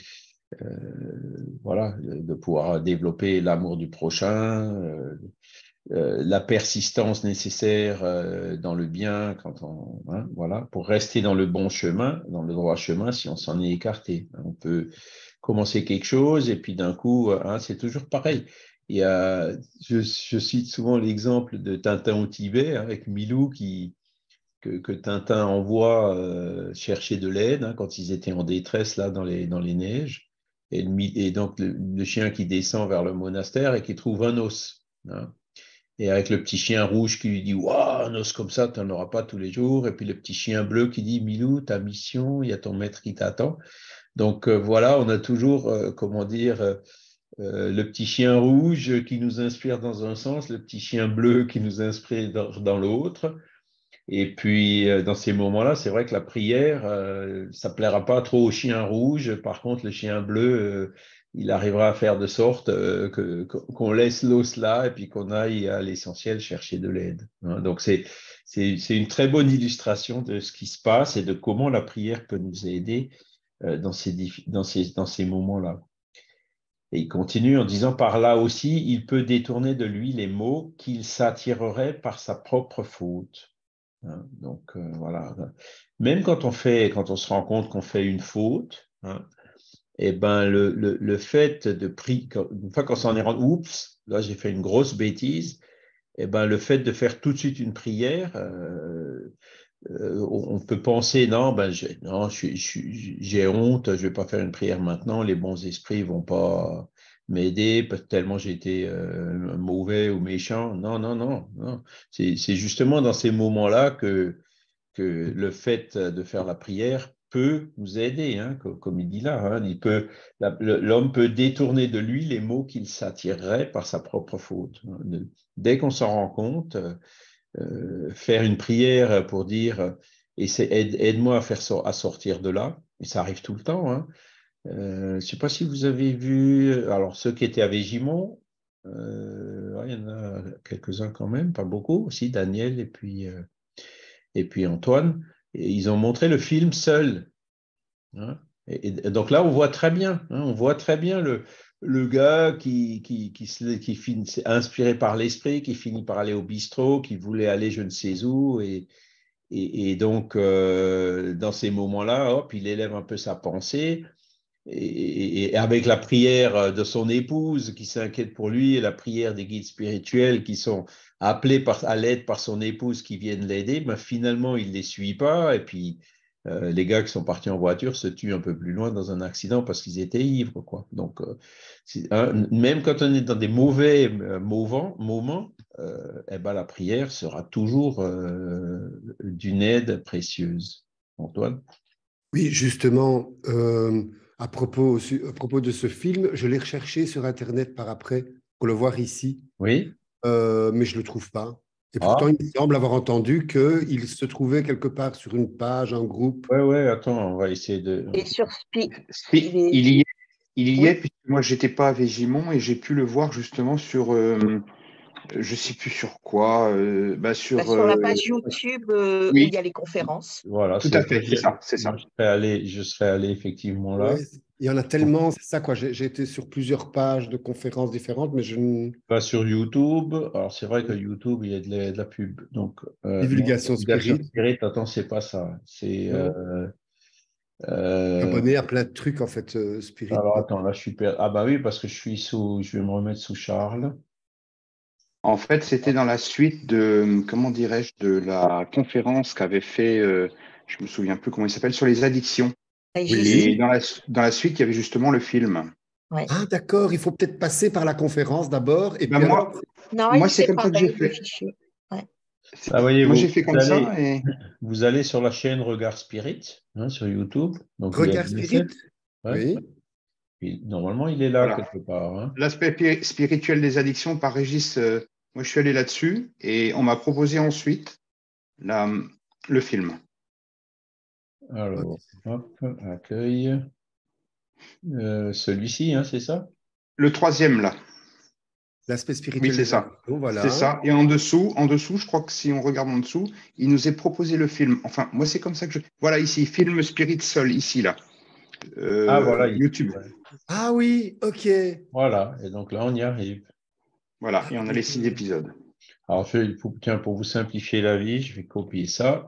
voilà, de pouvoir développer l'amour du prochain, la persistance nécessaire dans le bien, voilà, pour rester dans le bon chemin, dans le droit chemin, si on s'en est écarté. On peut commencer quelque chose et puis d'un coup, c'est toujours pareil. Je cite souvent l'exemple de Tintin au Tibet avec Milou que Tintin envoie chercher de l'aide quand ils étaient en détresse là dans les neiges. Et donc le chien qui descend vers le monastère et qui trouve un os. Et avec le petit chien rouge qui lui dit « Waouh, un os comme ça, tu n'en auras pas tous les jours. » Et puis le petit chien bleu qui dit « Milou, ta mission, il y a ton maître qui t'attend. » Donc voilà, on a toujours, le petit chien rouge qui nous inspire dans un sens, le petit chien bleu qui nous inspire dans l'autre. Et puis, dans ces moments-là, c'est vrai que la prière, ça ne plaira pas trop au chien rouge. Par contre, le chien bleu, il arrivera à faire de sorte qu'on laisse l'os là et puis qu'on aille à l'essentiel chercher de l'aide. Donc, c'est une très bonne illustration de ce qui se passe et de comment la prière peut nous aider dans ces moments-là. Et il continue en disant, par là aussi, il peut détourner de lui les maux qu'il s'attirerait par sa propre faute. Donc voilà. Même quand on se rend compte qu'on fait une faute, et ben le fait de prier, une fois qu'on s'en est rendu, oups, là j'ai fait une grosse bêtise, et ben le fait de faire tout de suite une prière, on peut penser non, j'ai honte, je vais pas faire une prière maintenant, les bons esprits vont pas m'aider tellement j'ai été mauvais ou méchant. Non, non, non, non. C'est justement dans ces moments-là que le fait de faire la prière peut nous aider, comme il dit là. L'homme peut détourner de lui les maux qu'il s'attirerait par sa propre faute. Dès qu'on s'en rend compte, faire une prière pour dire aide-moi à sortir de là, et ça arrive tout le temps. Je ne sais pas si vous avez vu, alors ceux qui étaient à Végimont, il y en a quelques-uns quand même, pas beaucoup, aussi Daniel et puis Antoine, et ils ont montré le film Seul. Et donc là, on voit très bien, le gars qui finit inspiré par l'esprit, qui finit par aller au bistrot, qui voulait aller je ne sais où, et donc dans ces moments-là, hop, il élève un peu sa pensée, et avec la prière de son épouse qui s'inquiète pour lui, et la prière des guides spirituels qui sont appelés à l'aide par son épouse qui viennent l'aider, ben finalement, il ne les suit pas, et puis les gars qui sont partis en voiture se tuent un peu plus loin dans un accident parce qu'ils étaient ivres, quoi. Donc, même quand on est dans des mauvais moments, eh ben, la prière sera toujours d'une aide précieuse. Antoine? Oui, justement, à propos de ce film, je l'ai recherché sur Internet par après pour le voir ici, Oui. mais je ne le trouve pas. Et pourtant, il me semble avoir entendu qu'il se trouvait quelque part sur une page, un groupe. Ouais, attends, on va essayer de... Et sur Il y est, Oui. puisque moi, j'étais pas à Végimont et j'ai pu le voir justement sur, je sais plus sur quoi, Sur la page YouTube où oui, il y a les conférences. Voilà, tout à fait, c'est ça, c'est ça. je serais allé effectivement là. Ouais, il y en a tellement, c'est ça, quoi. J'ai été sur plusieurs pages de conférences différentes, mais je ne... Pas sur YouTube. Alors, c'est vrai que YouTube, il y a de la pub. Donc, non, Divulgation divulgation spirit. spirit, attends, c'est pas ça. C'est... Non. Abonné à plein de trucs, en fait, spirit. alors, attends, là, je suis perdu. Ah, bah oui, parce que je vais me remettre sous Charles. En fait, c'était dans la suite de, comment dirais-je, de la conférence qu'avait fait, je me souviens plus comment il s'appelle, sur les addictions. Oui. Et dans la suite, il y avait justement le film. Ouais. Ah, d'accord, il faut peut-être passer par la conférence d'abord. Et Ben, puis moi, alors, Non, moi il c'est fait comme ça que j'ai pareil, le fait. fichier. Ouais. Ah, voyez, Moi, j'ai fait comme ça et vous allez sur la chaîne Regard Spirit, hein, sur YouTube. Donc, il y a Regard l'ISF, Spirit. ouais. Oui. Puis, normalement, il est là voilà. quelque part, hein. L'aspect spirituel des addictions par Régis, moi, je suis allé là-dessus et on m'a proposé ensuite le film. Alors, hop, accueil. Celui-ci, hein, c'est ça? Le troisième, là. L'aspect Oui, spirituel c'est des ça. addictions, C'est voilà. ça. Et en dessous, je crois que si on regarde en dessous, il nous est proposé le film. Enfin, moi, c'est comme ça que je. Voilà, ici, film Spirit Soul, ici, là. Ah, voilà, ici, YouTube. ouais. Ah oui, ok. Voilà, et donc là, on y arrive. Voilà, Ah, et on a les 6 épisodes. Alors, tiens, pour vous simplifier la vie, je vais copier ça,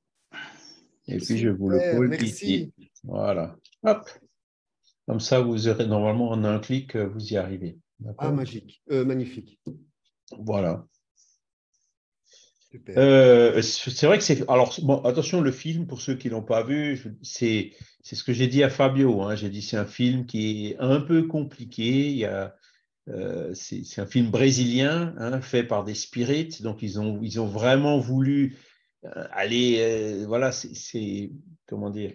et puis je vous le super, colle ici. merci. Voilà. Hop. Comme ça, vous aurez normalement en un clic, vous y arrivez. Ah, D'accord? magique, magnifique. Voilà. Super. C'est vrai que c'est. Alors, bon, attention, le film, pour ceux qui ne l'ont pas vu, c'est ce que j'ai dit à Fabio, hein. J'ai dit c'est un film qui est un peu compliqué. C'est un film brésilien, hein, fait par des spirites. Donc, ils ont vraiment voulu aller. Voilà, comment dire.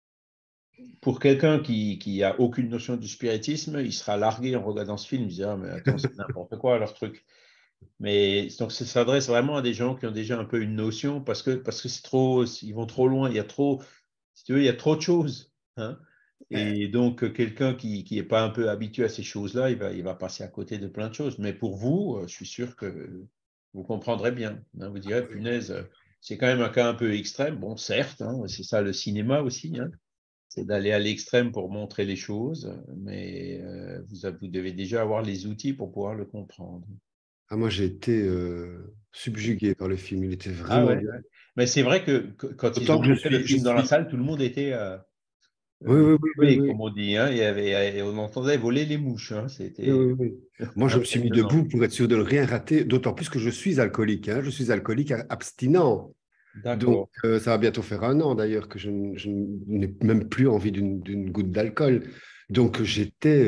Pour quelqu'un qui a aucune notion du spiritisme, il sera largué en regardant ce film. Il dira, mais attends, c'est n'importe quoi leur truc. Mais donc, ça s'adresse vraiment à des gens qui ont déjà un peu une notion parce que c'est trop, ils vont trop loin. Il y a trop, si tu veux, il y a trop de choses, hein. Et donc, quelqu'un qui n'est pas un peu habitué à ces choses-là, il va passer à côté de plein de choses. Mais pour vous, je suis sûr que vous comprendrez bien, hein. Vous direz, punaise, c'est quand même un cas un peu extrême. Bon, certes, hein, c'est ça le cinéma aussi, hein. C'est d'aller à l'extrême pour montrer les choses, mais vous devez déjà avoir les outils pour pouvoir le comprendre. Ah, moi, j'ai été subjugué par le film. Il était Ah vraiment ouais, bien. ouais. Mais c'est vrai que quand ils Autant ont que montré le je film dans la suis. salle, tout le monde était Oui, oui, oui, oui, tué, oui. comme on dit, hein. Et on entendait voler les mouches, hein. Oui, C'était oui, oui. Moi, je me suis mis impressionnant. debout pour être sûr de ne rien rater, d'autant plus que je suis alcoolique, hein. Je suis alcoolique abstinent. Donc, D'accord. ça va bientôt faire un an d'ailleurs que je n'ai même plus envie d'une goutte d'alcool. Donc, j'étais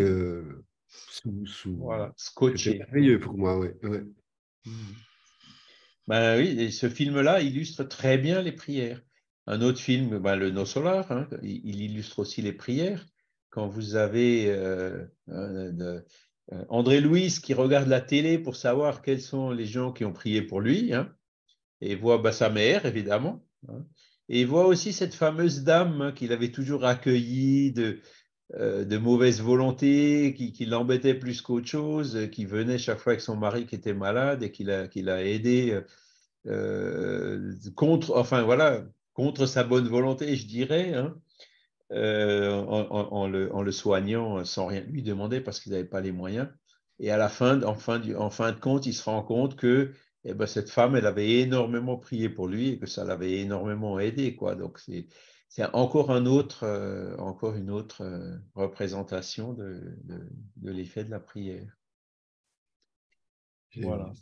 Voilà, C'était scotché. merveilleux pour moi, oui. Ouais. Mhm. Ben oui, et ce film-là illustre très bien les prières. Un autre film, ben, le No Solar, hein, il illustre aussi les prières. Quand vous avez André Louis qui regarde la télé pour savoir quels sont les gens qui ont prié pour lui, hein, et voit bah, sa mère, évidemment, hein, et il voit aussi cette fameuse dame, hein, qu'il avait toujours accueillie de mauvaise volonté, qui l'embêtait plus qu'autre chose, qui venait chaque fois avec son mari qui était malade et qui l'a aidé contre, enfin voilà, contre sa bonne volonté, je dirais, hein, en le soignant sans rien lui demander parce qu'ils n'avaient pas les moyens. Et à la fin, en fin de compte, il se rend compte que eh ben, cette femme, elle avait énormément prié pour lui et que ça l'avait énormément aidé, quoi. Donc, c'est encore encore une autre représentation de l'effet de la prière. Voilà.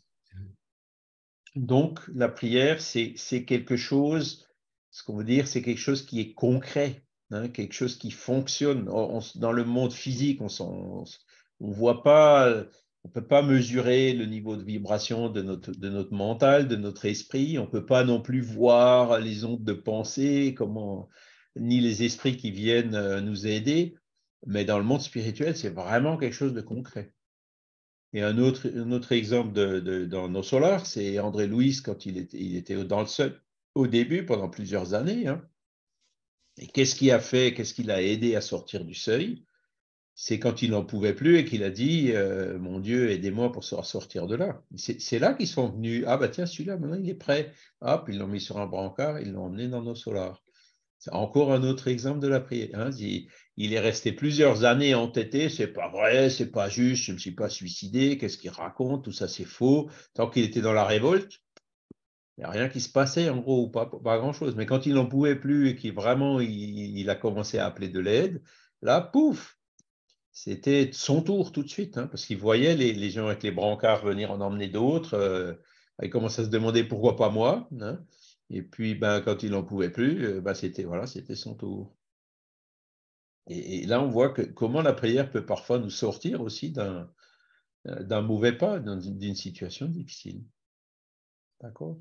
Donc, la prière, c'est quelque chose, ce qu'on veut dire, c'est quelque chose qui est concret, hein, quelque chose qui fonctionne. Dans le monde physique, on voit pas, on peut pas mesurer le niveau de vibration de notre mental, de notre esprit. On peut pas non plus voir les ondes de pensée, ni les esprits qui viennent nous aider. Mais dans le monde spirituel, c'est vraiment quelque chose de concret. Et un autre exemple dans nos solars, c'est André Louis quand il était dans le seuil au début pendant plusieurs années, hein. Et qu'est-ce qui l'a aidé à sortir du seuil? C'est quand il n'en pouvait plus et qu'il a dit mon Dieu, aidez-moi pour sortir de là. C'est là qu'ils sont venus. Ah bah tiens, celui-là, maintenant il est prêt. Hop, ils l'ont mis sur un brancard, ils l'ont emmené dans nos solars. C'est encore un autre exemple de la prière, hein. Il est resté plusieurs années entêté, c'est pas vrai, c'est pas juste, je ne me suis pas suicidé, qu'est-ce qu'il raconte, tout ça c'est faux. Tant qu'il était dans la révolte, il n'y a rien qui se passait en gros, pas grand-chose. Mais quand il n'en pouvait plus et qu'il vraiment il a commencé à appeler de l'aide, là, pouf, c'était son tour tout de suite, hein, parce qu'il voyait les gens avec les brancards venir en emmener d'autres. Il commençait à se demander pourquoi pas moi, hein. Et puis, ben, quand il n'en pouvait plus, ben, c'était voilà, c'était son tour. Et là, on voit comment la prière peut parfois nous sortir aussi d'un mauvais pas, d'une situation difficile. D'accord?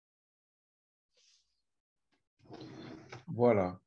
Voilà.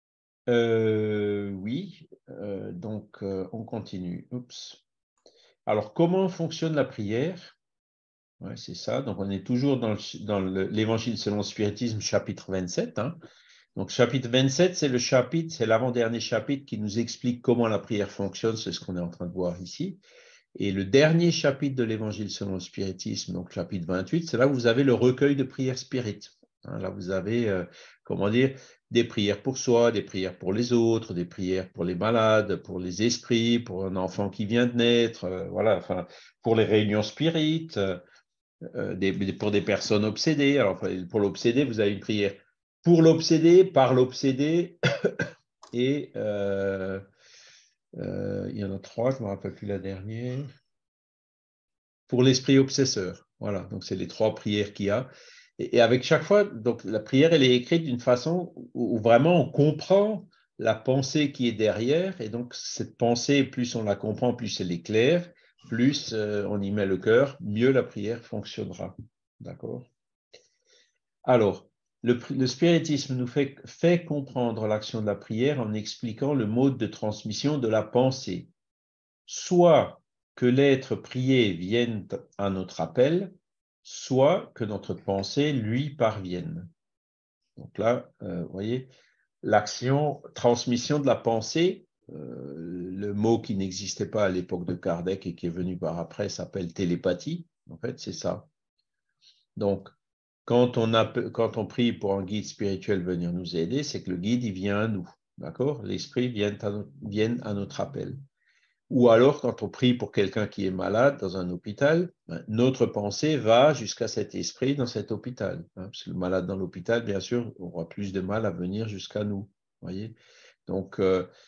Oui, donc on continue. Oups. Alors, comment fonctionne la prière? Ouais, c'est ça. Donc, on est toujours dans l'Évangile selon le spiritisme, chapitre 27. Hein. Donc, chapitre 27, c'est le chapitre, c'est l'avant-dernier chapitre qui nous explique comment la prière fonctionne. C'est ce qu'on est en train de voir ici. Et le dernier chapitre de l'Évangile selon le spiritisme, donc chapitre 28, c'est là où vous avez le recueil de prières spirites. Hein, là, vous avez, comment dire, des prières pour soi, des prières pour les autres, des prières pour les malades, pour les esprits, pour un enfant qui vient de naître, voilà, enfin, pour les réunions spirites, pour des personnes obsédées. Alors, pour l'obsédé, vous avez une prière pour l'obsédé, par l'obsédé, et il y en a 3, je ne me rappelle plus la dernière. Pour l'esprit obsesseur. Voilà, donc c'est les 3 prières qu'il y a. Et avec chaque fois, donc la prière, elle est écrite d'une façon où vraiment on comprend la pensée qui est derrière. Et donc cette pensée, plus on la comprend, plus elle est claire, plus on y met le cœur, mieux la prière fonctionnera. D'accord? Alors, le spiritisme nous fait comprendre l'action de la prière en expliquant le mode de transmission de la pensée. Soit que l'être prié vienne à notre appel, soit que notre pensée lui parvienne. Donc là, vous voyez, l'action, transmission de la pensée, le mot qui n'existait pas à l'époque de Kardec et qui est venu par après s'appelle télépathie. En fait, c'est ça. Donc, quand on prie pour un guide spirituel venir nous aider, c'est que le guide, il vient à nous. D'accord? L'esprit vient à notre appel. Ou alors, quand on prie pour quelqu'un qui est malade dans un hôpital, notre pensée va jusqu'à cet esprit dans cet hôpital. Parce que le malade dans l'hôpital, bien sûr, aura plus de mal à venir jusqu'à nous. Voyez. Donc,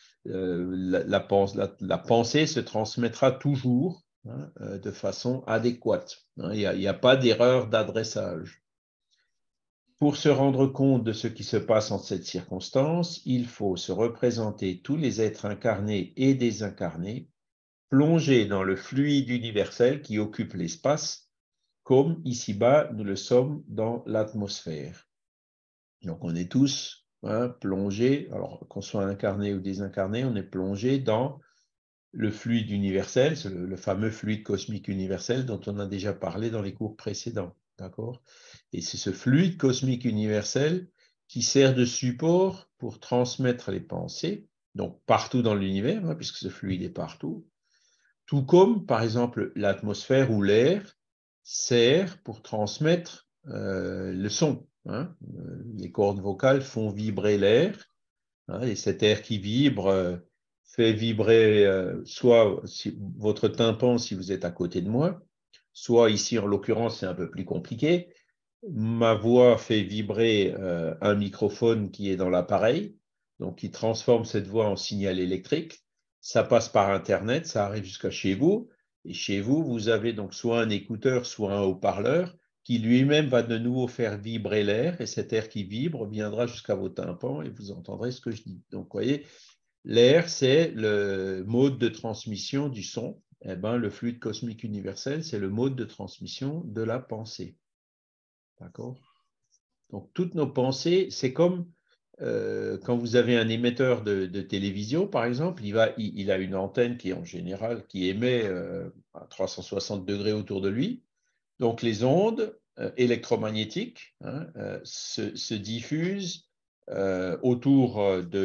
la pensée se transmettra toujours de façon adéquate. Il n'y a pas d'erreur d'adressage. Pour se rendre compte de ce qui se passe en cette circonstance, il faut se représenter tous les êtres incarnés et désincarnés, plongés dans le fluide universel qui occupe l'espace, comme ici-bas nous le sommes dans l'atmosphère. Donc on est tous plongés, alors qu'on soit incarné ou désincarné, on est plongé dans le fluide universel, le fameux fluide cosmique universel dont on a déjà parlé dans les cours précédents. D'accord? Et c'est ce fluide cosmique universel qui sert de support pour transmettre les pensées, donc partout dans l'univers, puisque ce fluide est partout, tout comme, par exemple, l'atmosphère ou l'air sert pour transmettre le son. Les cordes vocales font vibrer l'air, et cet air qui vibre fait vibrer soit votre tympan si vous êtes à côté de moi, soit ici, en l'occurrence, c'est un peu plus compliqué. Ma voix fait vibrer un microphone qui est dans l'appareil, donc qui transforme cette voix en signal électrique. Ça passe par Internet, ça arrive jusqu'à chez vous. Et chez vous, vous avez donc soit un écouteur, soit un haut-parleur qui lui-même va de nouveau faire vibrer l'air. Et cet air qui vibre viendra jusqu'à vos tympans et vous entendrez ce que je dis. Donc, vous voyez, l'air, c'est le mode de transmission du son. Eh ben, le fluide cosmique universel, c'est le mode de transmission de la pensée. D'accord? Donc, toutes nos pensées, c'est comme quand vous avez un émetteur de télévision, par exemple, il a une antenne qui, en général, qui émet à 360 degrés autour de lui. Donc, les ondes électromagnétiques se diffusent autour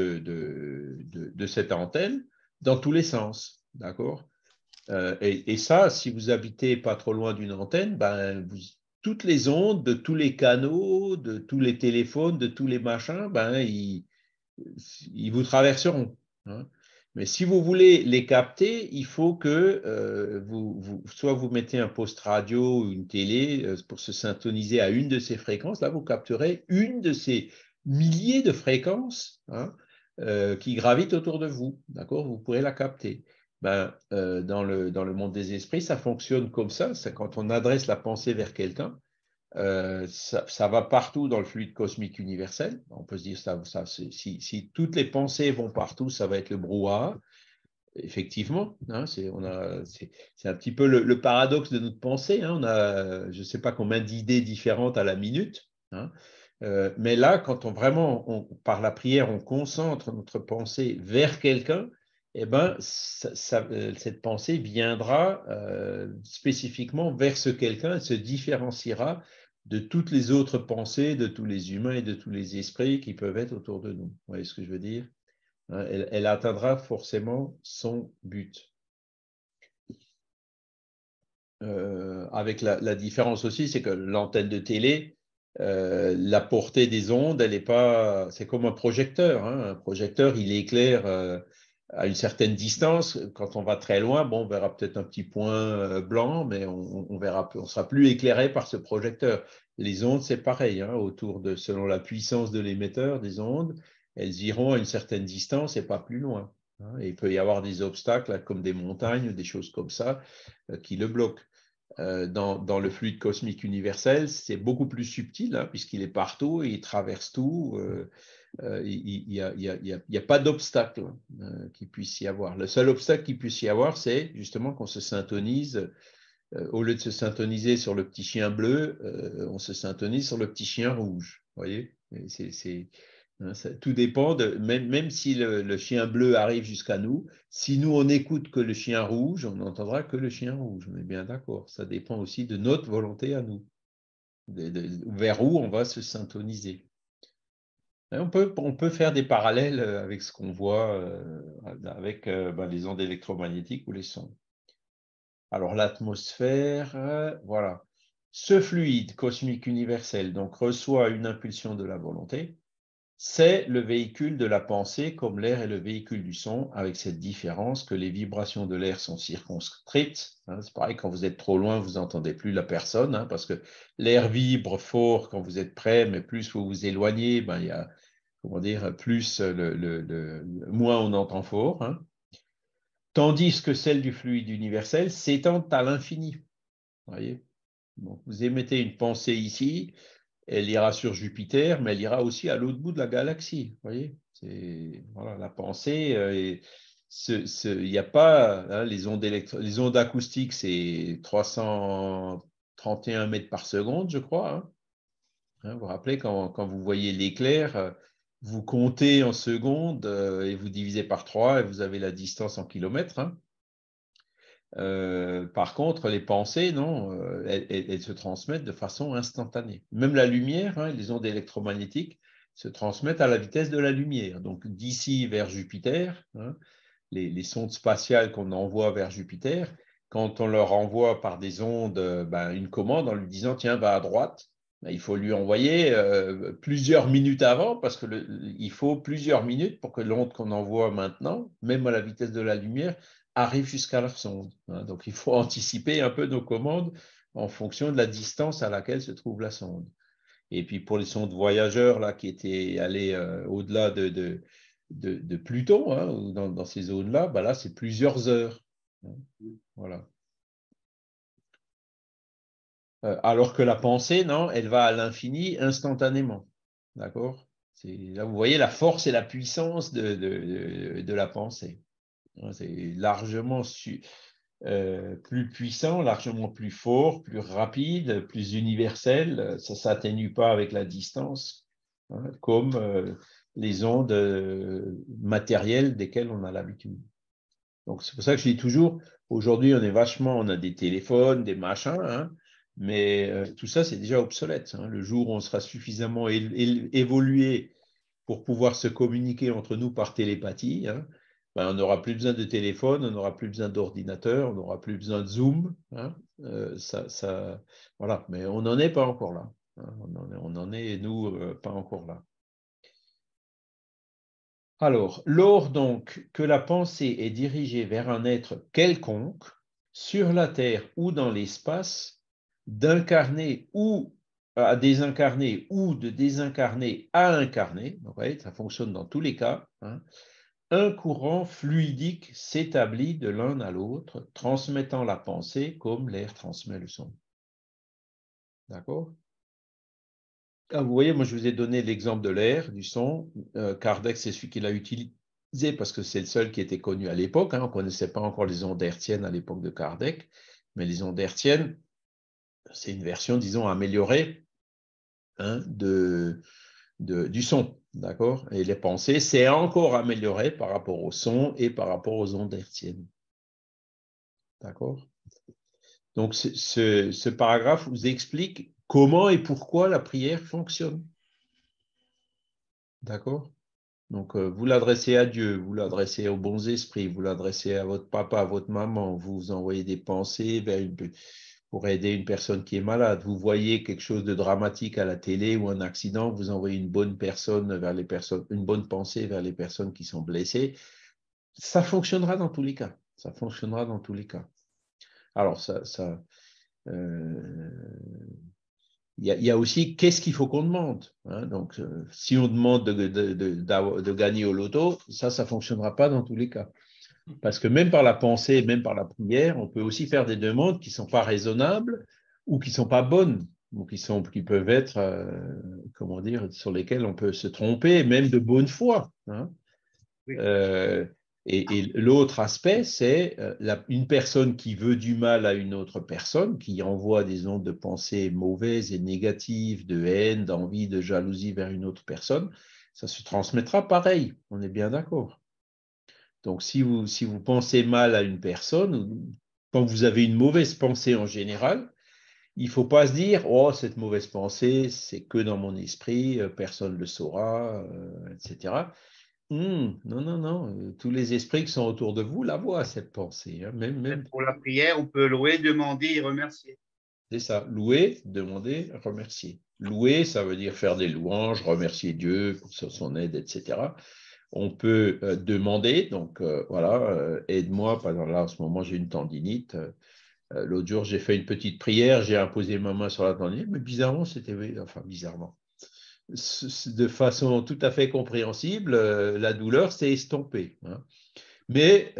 de cette antenne dans tous les sens. D'accord? Et ça, si vous habitez pas trop loin d'une antenne, toutes les ondes de tous les canaux, de tous les téléphones, de tous les machins, ils vous traverseront. Mais si vous voulez les capter, il faut que soit vous mettez un poste radio ou une télé pour se syntoniser à une de ces fréquences. Là, vous capterez une de ces milliers de fréquences qui gravitent autour de vous. D'accord? Vous pourrez la capter. Dans le monde des esprits, ça fonctionne comme ça. C'est quand on adresse la pensée vers quelqu'un, Ça va partout dans le fluide cosmique universel. On peut se dire si toutes les pensées vont partout, ça va être le brouhaha. Effectivement, hein, c'est un petit peu le paradoxe de notre pensée. Hein. On a, je ne sais pas combien d'idées différentes à la minute. Hein. Mais là, quand par la prière, on concentre notre pensée vers quelqu'un, eh ben, cette pensée viendra spécifiquement vers ce quelqu'un et se différenciera de toutes les autres pensées, de tous les humains et de tous les esprits qui peuvent être autour de nous. Vous voyez ce que je veux dire? Elle atteindra forcément son but. Avec la différence aussi, c'est que l'antenne de télé, la portée des ondes, elle est pas. C'est comme un projecteur. Hein. Un projecteur, il éclaire à une certaine distance. Quand on va très loin, bon, on verra peut-être un petit point blanc, mais on verra, on sera plus éclairé par ce projecteur. Les ondes, c'est pareil. Hein, selon la puissance de l'émetteur des ondes, elles iront à une certaine distance et pas plus loin. Hein. Et il peut y avoir des obstacles, là, comme des montagnes ou des choses comme ça, qui le bloquent. Dans le fluide cosmique universel, c'est beaucoup plus subtil, hein, puisqu'il est partout, il traverse tout. Il n'y a pas d'obstacle qu'il puisse y avoir. Le seul obstacle qu'il puisse y avoir, c'est justement qu'on se syntonise. Au lieu de se syntoniser sur le petit chien bleu, on se syntonise sur le petit chien rouge. Vous voyez, tout dépend même si le chien bleu arrive jusqu'à nous, si nous on n'écoute que le chien rouge, on n'entendra que le chien rouge. On est bien d'accord. Ça dépend aussi de notre volonté à nous, vers où on va se syntoniser. Et on peut faire des parallèles avec ce qu'on voit avec les ondes électromagnétiques ou les sons. Alors l'atmosphère, voilà. Ce fluide cosmique universel donc reçoit une impulsion de la volonté. C'est le véhicule de la pensée comme l'air est le véhicule du son, avec cette différence que les vibrations de l'air sont circonscrites. Hein, c'est pareil, quand vous êtes trop loin, vous n'entendez plus la personne, hein, parce que l'air vibre fort quand vous êtes près, mais plus vous vous éloignez, il y a, comment dire, plus moins on entend fort. Hein. Tandis que celle du fluide universel s'étend à l'infini. Voyez. Donc, vous émettez une pensée ici, elle ira sur Jupiter, mais elle ira aussi à l'autre bout de la galaxie. Vous voyez, voilà, la pensée. Il n'y a pas hein, les ondes acoustiques, c'est 331 mètres par seconde, je crois. Hein, vous vous rappelez quand vous voyez l'éclair, vous comptez en secondes et vous divisez par 3 et vous avez la distance en kilomètres. Hein. Par contre, les pensées, non, elles se transmettent de façon instantanée. Même la lumière, hein, les ondes électromagnétiques se transmettent à la vitesse de la lumière. Donc d'ici vers Jupiter, hein, les sondes spatiales qu'on envoie vers Jupiter, quand on leur envoie par des ondes une commande en lui disant tiens, va à droite, il faut lui envoyer plusieurs minutes avant parce qu'il faut plusieurs minutes pour que l'onde qu'on envoie maintenant, même à la vitesse de la lumière, arrive jusqu'à la sonde. Hein. Donc, il faut anticiper un peu nos commandes en fonction de la distance à laquelle se trouve la sonde. Et puis, pour les sondes voyageurs là, qui étaient allés au-delà de Pluton, hein, ou dans ces zones-là, là, c'est plusieurs heures. Hein. Voilà. Alors que la pensée, non, elle va à l'infini instantanément. D'accord? Là, vous voyez la force et la puissance de la pensée. C'est largement plus puissant, largement plus fort, plus rapide, plus universel. Ça ne s'atténue pas avec la distance, hein, comme les ondes matérielles desquelles on a l'habitude. Donc, c'est pour ça que je dis toujours, aujourd'hui, on a des téléphones, des machins, hein, mais tout ça, c'est déjà obsolète. Hein. Le jour où on sera suffisamment évolué pour pouvoir se communiquer entre nous par télépathie, hein, on n'aura plus besoin de téléphone, on n'aura plus besoin d'ordinateur, on n'aura plus besoin de Zoom. Hein, voilà. Mais on n'en est pas encore là. Hein, on n'en est, nous, pas encore là. Alors, lors donc que la pensée est dirigée vers un être quelconque, sur la Terre ou dans l'espace, d'incarner ou à désincarner ou de désincarner à incarner, vous voyez, ça fonctionne dans tous les cas, hein, un courant fluidique s'établit de l'un à l'autre, transmettant la pensée comme l'air transmet le son. D'accord? Vous voyez, moi, je vous ai donné l'exemple de l'air, du son. Kardec, c'est celui qu'il a utilisé parce que c'est le seul qui était connu à l'époque. Hein. On ne connaissait pas encore les ondes hertziennes à l'époque de Kardec. Mais les ondes hertziennes, c'est une version, disons, améliorée, hein, du son. D'accord? Et les pensées, c'est encore amélioré par rapport au son et par rapport aux ondes hertziennes. D'accord? Donc, ce paragraphe vous explique comment et pourquoi la prière fonctionne. D'accord? Donc, vous l'adressez à Dieu, vous l'adressez aux bons esprits, vous l'adressez à votre papa, à votre maman, vous envoyez des pensées pour aider une personne qui est malade. Vous voyez quelque chose de dramatique à la télé ou un accident, vous envoyez une bonne une bonne pensée vers les personnes qui sont blessées. Ça fonctionnera dans tous les cas. Ça fonctionnera dans tous les cas. Alors, il y a aussi qu'est-ce qu'il faut qu'on demande. Hein. Donc, si on demande de gagner au loto, ça ne fonctionnera pas dans tous les cas. Parce que même par la pensée, même par la prière, on peut aussi faire des demandes qui ne sont pas raisonnables ou qui ne sont pas bonnes, ou qui peuvent être, comment dire, sur lesquelles on peut se tromper, même de bonne foi. Hein. Oui. Et l'autre aspect, c'est une personne qui veut du mal à une autre personne, qui envoie des ondes de pensée mauvaises et négatives, de haine, d'envie, de jalousie vers une autre personne, ça se transmettra pareil, on est bien d'accord. Donc si vous pensez mal à une personne, quand vous avez une mauvaise pensée en général, il ne faut pas se dire « Oh, cette mauvaise pensée, c'est que dans mon esprit, personne ne le saura, etc. » Non, non, non. Tous les esprits qui sont autour de vous la voient, cette pensée. Hein. Même, Pour la prière, on peut louer, demander et remercier. c'est ça. Louer, demander, remercier. Louer, ça veut dire faire des louanges, remercier Dieu pour son aide, etc. On peut demander, donc voilà, aide-moi. Par exemple, là, en ce moment, j'ai une tendinite. L'autre jour, j'ai fait une petite prière, j'ai imposé ma main sur la tendinite, mais bizarrement, bizarrement. De façon tout à fait compréhensible, la douleur s'est estompée. Hein. Mais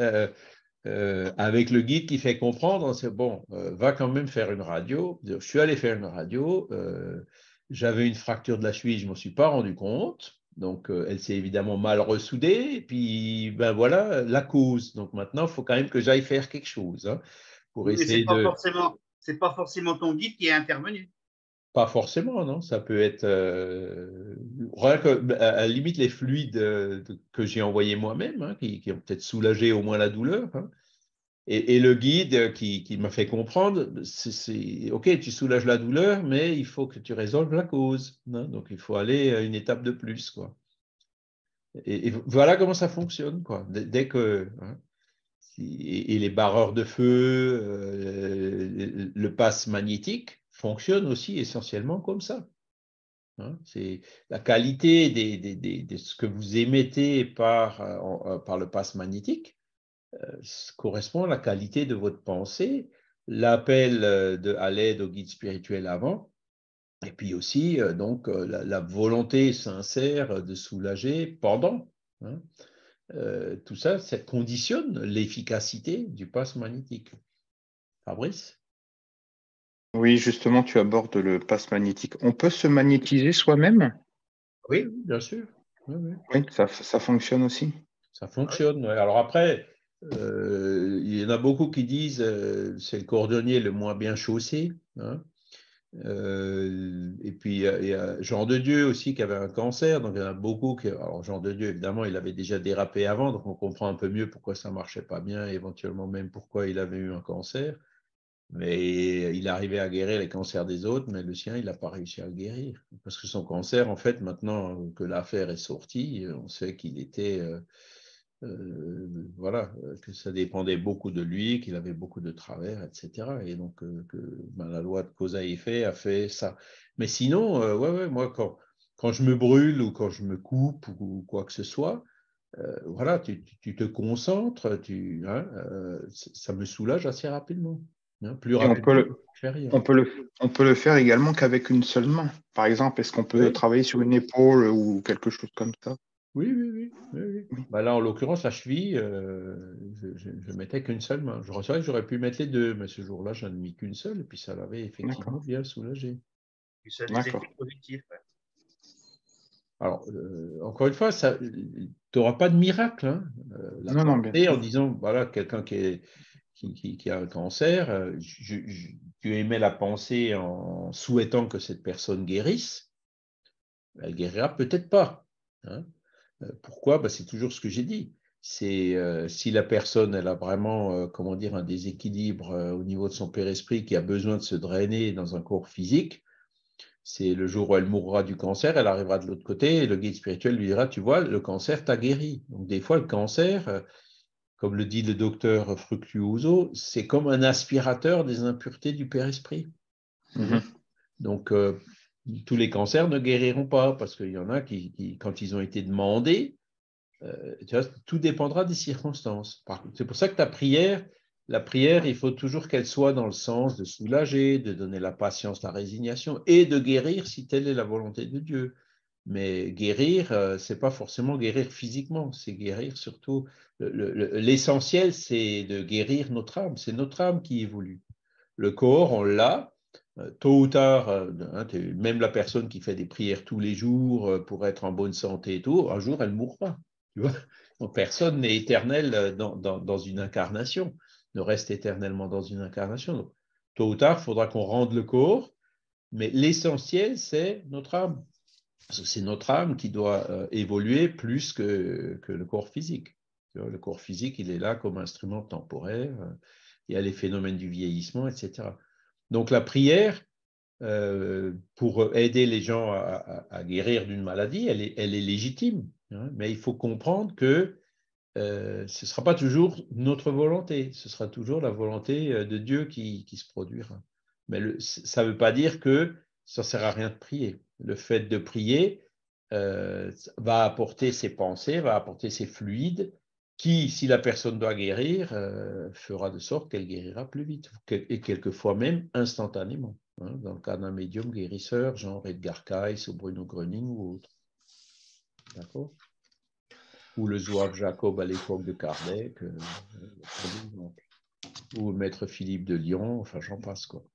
avec le guide qui fait comprendre, c'est bon, va quand même faire une radio. Je suis allé faire une radio. J'avais une fracture de la cheville, je ne m'en suis pas rendu compte. Donc, elle s'est évidemment mal ressoudée. Et puis, ben voilà la cause. Donc, maintenant, il faut quand même que j'aille faire quelque chose pour Oui, mais essayer de. c'est pas forcément ton guide qui est intervenu. Pas forcément, non. Ça peut être rien que, à la limite les fluides que j'ai envoyés moi-même, hein, qui ont peut-être soulagé au moins la douleur. Hein. Et le guide qui m'a fait comprendre, c'est OK, tu soulages la douleur, mais il faut que tu résolves la cause. Hein. Donc il faut aller à une étape de plus, quoi. Et voilà comment ça fonctionne, quoi. Dès que hein, et les barreurs de feu, le passe magnétique fonctionne aussi essentiellement comme ça. Hein. C'est la qualité de ce que vous émettez par le passe magnétique correspond à la qualité de votre pensée, l'appel à l'aide au guide spirituel avant, et puis aussi donc la volonté sincère de soulager pendant. Hein. Tout ça, ça conditionne l'efficacité du passe magnétique. Fabrice? Oui, justement, tu abordes le passe magnétique. On peut se magnétiser soi-même? Oui, bien sûr. Oui, oui. Oui, ça fonctionne aussi. Ça fonctionne. Ouais. Alors après, il y en a beaucoup qui disent c'est le cordonnier le moins bien chaussé. Hein. Et puis il y a Jean de Dieu aussi qui avait un cancer. Donc il y en a beaucoup qui. Alors Jean de Dieu, évidemment, il avait déjà dérapé avant, donc on comprend un peu mieux pourquoi ça ne marchait pas bien, éventuellement même pourquoi il avait eu un cancer. Mais il arrivait à guérir les cancers des autres, mais le sien, il n'a pas réussi à le guérir. Parce que son cancer, en fait, maintenant que l'affaire est sortie, on sait qu'il était, voilà, que ça dépendait beaucoup de lui, qu'il avait beaucoup de travers, etc. Et donc, la loi de cause à effet a fait ça. Mais sinon, ouais, moi, quand je me brûle ou quand je me coupe ou quoi que ce soit, voilà, tu te concentres, ça me soulage assez rapidement. Hein, plus Et rapidement que je fais rien. on peut le faire également qu'avec une seule main. Par exemple, est-ce qu'on peut Oui, travailler sur une épaule ou quelque chose comme ça? oui. Bah là, en l'occurrence, la cheville, je mettais qu'une seule main. C'est vrai que j'aurais pu mettre les deux, mais ce jour-là, je n'en ai mis qu'une seule, et puis ça l'avait effectivement D'accord, bien soulagé. Et ça a des d'accord. effets positifs. Ouais. Alors, encore une fois, tu n'auras pas de miracle. Hein. La Non, bien pensée en sûr. disant, voilà, quelqu'un qui a un cancer, tu émets la pensée en souhaitant que cette personne guérisse, elle guérira peut-être pas. Hein. Pourquoi? C'est toujours ce que j'ai dit. C'est si la personne elle a vraiment comment dire, un déséquilibre au niveau de son père-esprit qui a besoin de se drainer dans un corps physique, c'est le jour où elle mourra du cancer, elle arrivera de l'autre côté et le guide spirituel lui dira, tu vois, le cancer t'a guéri. Donc des fois, le cancer, comme le dit le docteur Fructuoso, c'est comme un aspirateur des impuretés du père-esprit. Donc, tous les cancers ne guériront pas parce qu'il y en a qui, quand ils ont été demandés, tu vois, tout dépendra des circonstances. C'est pour ça que la prière, il faut toujours qu'elle soit dans le sens de soulager, de donner la patience, la résignation et de guérir si telle est la volonté de Dieu. Mais guérir, ce n'est pas forcément guérir physiquement, c'est guérir surtout. L'essentiel, c'est de guérir notre âme. C'est notre âme qui évolue. Le corps, on l'a. Tôt ou tard, même la personne qui fait des prières tous les jours pour être en bonne santé et tout, un jour, elle mourra. Tu vois? Donc, personne n'est éternel dans une incarnation, ne reste éternellement dans une incarnation. Donc, tôt ou tard, il faudra qu'on rende le corps, mais l'essentiel, c'est notre âme. Parce que c'est notre âme qui doit évoluer plus que le corps physique. Tu vois, le corps physique, il est là comme instrument temporaire. Il y a les phénomènes du vieillissement, etc. Donc la prière, pour aider les gens à guérir d'une maladie, elle est légitime. Hein, mais il faut comprendre que ce ne sera pas toujours notre volonté, ce sera toujours la volonté de Dieu qui se produira. Mais ça ne veut pas dire que ça ne sert à rien de prier. Le fait de prier va apporter ses pensées, va apporter ses fluides, qui, si la personne doit guérir, fera de sorte qu'elle guérira plus vite, et quelquefois même instantanément. Hein, dans le cas d'un médium guérisseur, genre Edgar Cayce ou Bruno Gröning ou autre. D'accord? Ou le zouave Jacob à l'époque de Kardec, pour exemple. Ou maître Philippe de Lyon, enfin j'en passe quoi.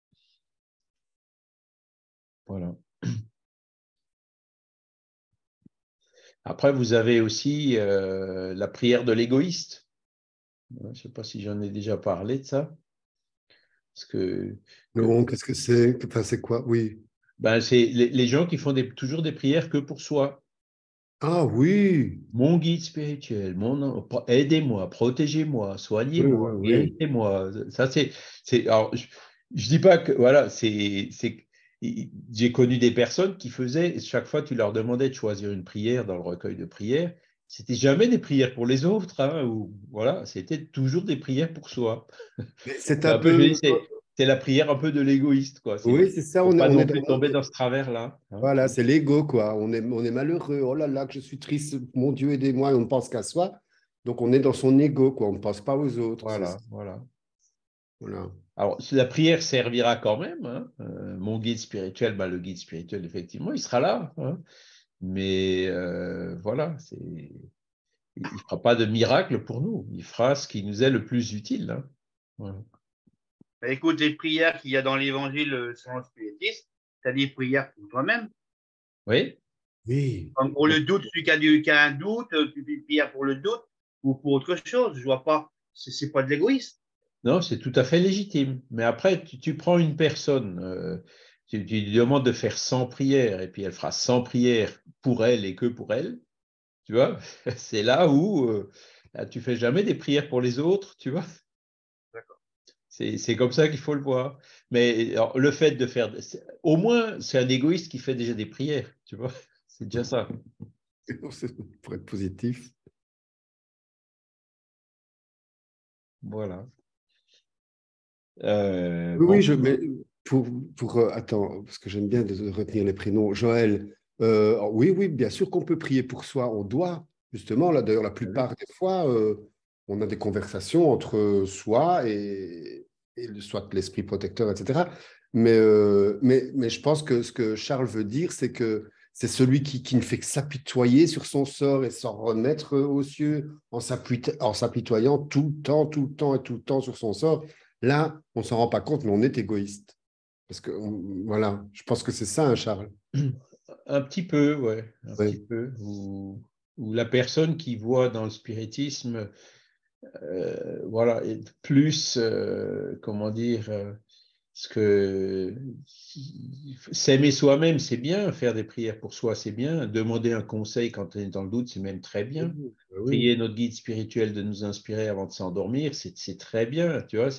Voilà. Après, vous avez aussi la prière de l'égoïste. Je ne sais pas si j'en ai déjà parlé de ça. Parce que Non, qu'est-ce que c'est? Enfin, c'est quoi? Oui. c'est les gens qui font toujours des prières que pour soi. Ah oui. Mon guide spirituel, aidez-moi, protégez-moi, Oui, soignez-moi, oui, oui. guérissez-moi. Ça, alors, je dis pas que, voilà, j'ai connu des personnes qui faisaient, chaque fois tu leur demandais de choisir une prière dans le recueil de prières, c'était jamais des prières pour les autres, hein, ou, voilà, c'était toujours des prières pour soi. Mais c'est C'est un un peu, je peu. dis, c'est la prière un peu de l'égoïste, quoi. Oui, c'est ça. Faut pas On est non dans. plus tomber dans ce travers-là. Hein. Voilà, c'est l'ego, quoi. On est malheureux. Oh là là, que je suis triste. Mon Dieu, aidez-moi. Et on ne pense qu'à soi. Donc, on est dans son ego, quoi. On ne pense pas aux autres. Voilà, voilà. Voilà. Alors, la prière servira quand même. Hein. Mon guide spirituel, le guide spirituel, effectivement, il sera là. Hein. Mais voilà, il ne fera pas de miracle pour nous. Il fera ce qui nous est le plus utile. Hein. Voilà. Écoute, les prières qu'il y a dans l'évangile selon le spiritisme, tu as des prières pour toi-même. Oui. Oui. Comme pour le doute, celui qui a un doute, tu fais une prière pour le doute ou pour autre chose. Je vois pas, c'est pas de l'égoïsme. Non, c'est tout à fait légitime. Mais après, tu prends une personne, tu lui demandes de faire 100 prières, et puis elle fera 100 prières pour elle et que pour elle. Tu vois, c'est là où tu fais jamais des prières pour les autres, tu vois. C'est comme ça qu'il faut le voir. Mais alors, le fait de faire, au moins, c'est un égoïste qui fait déjà des prières, tu vois. C'est déjà ça. Pour être positif. Voilà. Oui, Bon. oui, mais attends, parce que j'aime bien de retenir les prénoms. Joël, oui, oui, bien sûr qu'on peut prier pour soi. On doit, justement, là, d'ailleurs, la plupart des fois, on a des conversations entre soi soit l'esprit protecteur, etc. Mais je pense que ce que Charles veut dire, c'est que c'est celui qui ne fait que s'apitoyer sur son sort et s'en remettre aux cieux en s'apitoyant tout le temps, tout le temps et tout le temps sur son sort. Là, on ne s'en rend pas compte, mais on est égoïste. Parce que, voilà, je pense que c'est ça, hein, Charles. Un petit peu, ouais, un Ouais. petit peu. Où la personne qui voit dans le spiritisme, voilà, et plus, comment dire, ce que s'aimer soi-même, c'est bien, faire des prières pour soi, c'est bien, demander un conseil quand on est dans le doute, c'est même très bien. Oui. Prier notre guide spirituel de nous inspirer avant de s'endormir, c'est très bien, tu vois,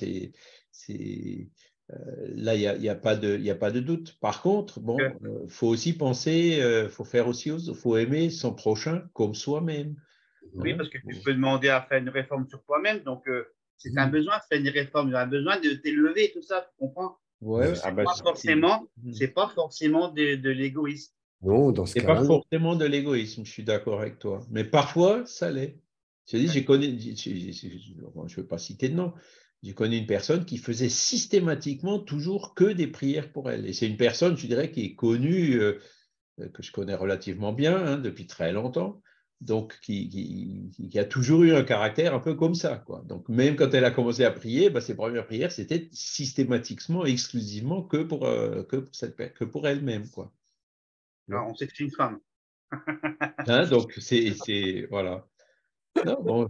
là, il y a pas de doute. Par contre, bon, faut aussi penser, faut faire aussi, faut aimer son prochain comme soi-même. Oui, Hein. parce que tu peux demander à faire une réforme sur toi-même. Donc, c'est un besoin de faire une réforme. Tu as besoin de t'élever, tout ça, tu comprends? Ouais, Donc, c'est pas forcément de l'égoïsme. Non, dans ce c'est pas cas-là, non. forcément de l'égoïsme, je suis d'accord avec toi. Mais parfois, ça l'est. Je dis, je ne veux pas citer de nom, j'ai connu une personne qui faisait systématiquement toujours que des prières pour elle. Et c'est une personne, je dirais, qui est connue, que je connais relativement bien, hein, depuis très longtemps, donc qui a toujours eu un caractère un peu comme ça, quoi. Donc même quand elle a commencé à prier, ses premières prières, c'était systématiquement, exclusivement que pour elle-même, quoi. Alors, on sait que c'est une femme. Hein, donc voilà. Non, bon,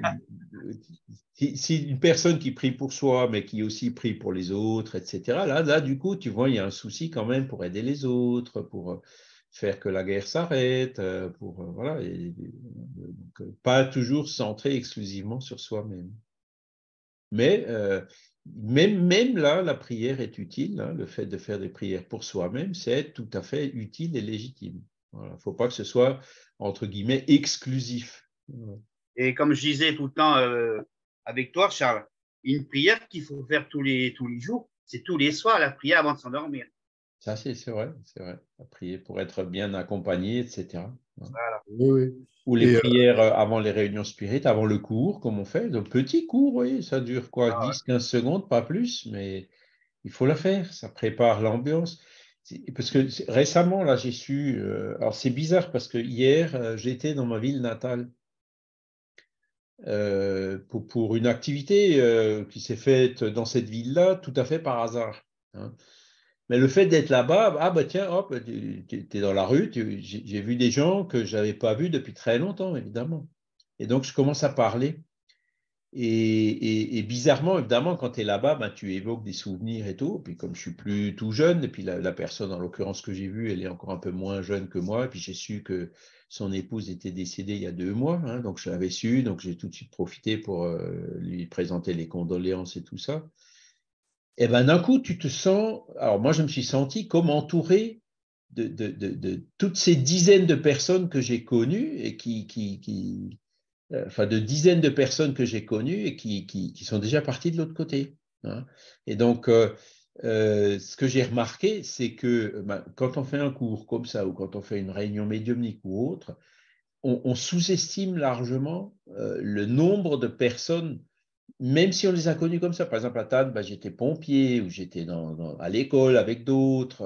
si une personne qui prie pour soi, mais qui aussi prie pour les autres, etc., là, du coup, tu vois, il y a un souci quand même pour aider les autres, pour faire que la guerre s'arrête, voilà, donc, pas toujours centré exclusivement sur soi-même. Mais même là, la prière est utile, hein, le fait de faire des prières pour soi-même, c'est tout à fait utile et légitime. Il ne faut pas que ce soit, entre guillemets, exclusif. Voilà. Et comme je disais tout le temps avec toi, Charles, une prière qu'il faut faire tous les jours, c'est tous les soirs la prière avant de s'endormir. Ça, c'est vrai, c'est vrai. À prier pour être bien accompagné, etc. Voilà. Oui, oui. Ou les Et prières avant les réunions spirites, avant le cours, comme on fait. Donc, petit cours, oui, ça dure quoi, Ah ouais. 10-15 secondes, pas plus, mais il faut la faire. Ça prépare l'ambiance. Parce que récemment, là, j'ai su. Alors, c'est bizarre parce que hier, j'étais dans ma ville natale pour une activité qui s'est faite dans cette ville-là tout à fait par hasard. Hein. Mais le fait d'être là-bas, ah bah tiens, hop, tu es dans la rue, j'ai vu des gens que je n'avais pas vus depuis très longtemps, évidemment. Et donc, je commence à parler. Et bizarrement, évidemment, quand tu es là-bas, tu évoques des souvenirs et tout. Puis comme je suis plus tout jeune, et puis la personne, en l'occurrence que j'ai vue, elle est encore un peu moins jeune que moi. Et puis j'ai su que son épouse était décédée il y a 2 mois. Hein, donc je l'avais su. Donc j'ai tout de suite profité pour lui présenter les condoléances et tout ça. Et bien d'un coup, tu te sens. Alors moi, je me suis senti comme entouré de toutes ces dizaines de personnes que j'ai connues et enfin de dizaines de personnes que j'ai connues et qui sont déjà parties de l'autre côté. Hein. Et donc, ce que j'ai remarqué, c'est que quand on fait un cours comme ça ou quand on fait une réunion médiumnique ou autre, on sous-estime largement le nombre de personnes, même si on les a connues comme ça. Par exemple, à Tade, j'étais pompier ou j'étais à l'école avec d'autres.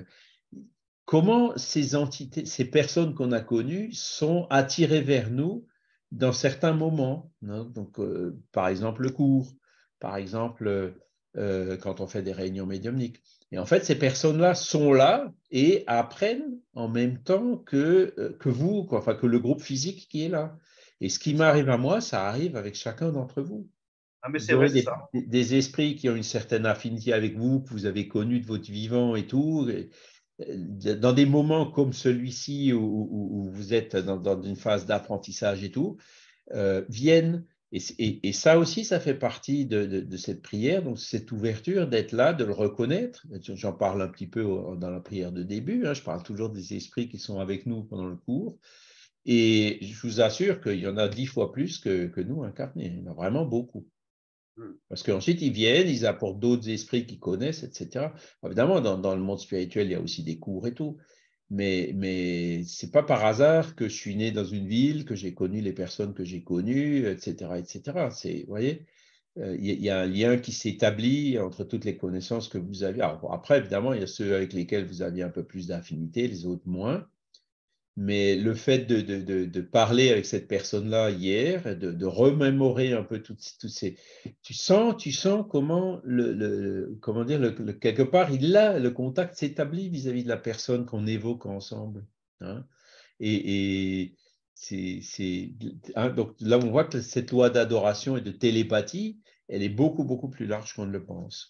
Comment ces entités, ces personnes qu'on a connues sont attirées vers nous dans certains moments. Hein. Donc, par exemple, le cours, par exemple, quand on fait des réunions médiumniques. Et en fait, ces personnes-là sont là et apprennent en même temps que vous, quoi, enfin, que le groupe physique qui est là. Et ce qui C'est ça. m'arrive à moi, ça arrive avec chacun d'entre vous. Ah, mais Vous c'est vrai, aurez c'est ça. des esprits qui ont une certaine affinité avec vous, que vous avez connus de votre vivant et tout. Et dans des moments comme celui-ci où vous êtes dans une phase d'apprentissage et tout, viennent. Et ça aussi, ça fait partie de cette prière, donc cette ouverture d'être là, de le reconnaître. J'en parle un petit peu dans la prière de début, hein, je parle toujours des esprits qui sont avec nous pendant le cours. Et je vous assure qu'il y en a 10 fois plus que nous incarnés. Il y en a vraiment beaucoup. Parce qu'ensuite, ils viennent, ils apportent d'autres esprits qu'ils connaissent, etc. Évidemment, dans le monde spirituel, il y a aussi des cours et tout. Mais ce n'est pas par hasard que je suis né dans une ville, que j'ai connu les personnes que j'ai connues, etc. etc. Vous voyez, il y a un lien qui s'établit entre toutes les connaissances que vous avez. Alors, après, évidemment, il y a ceux avec lesquels vous aviez un peu plus d'affinité, les autres moins. Mais le fait de parler avec cette personne-là hier, de remémorer un peu toutes ces... Tu sens comment, comment dire, quelque part, le contact s'établit vis-à-vis de la personne qu'on évoque ensemble. Hein. Et donc là, on voit que cette loi d'adoration et de télépathie, elle est beaucoup, beaucoup plus large qu'on ne le pense.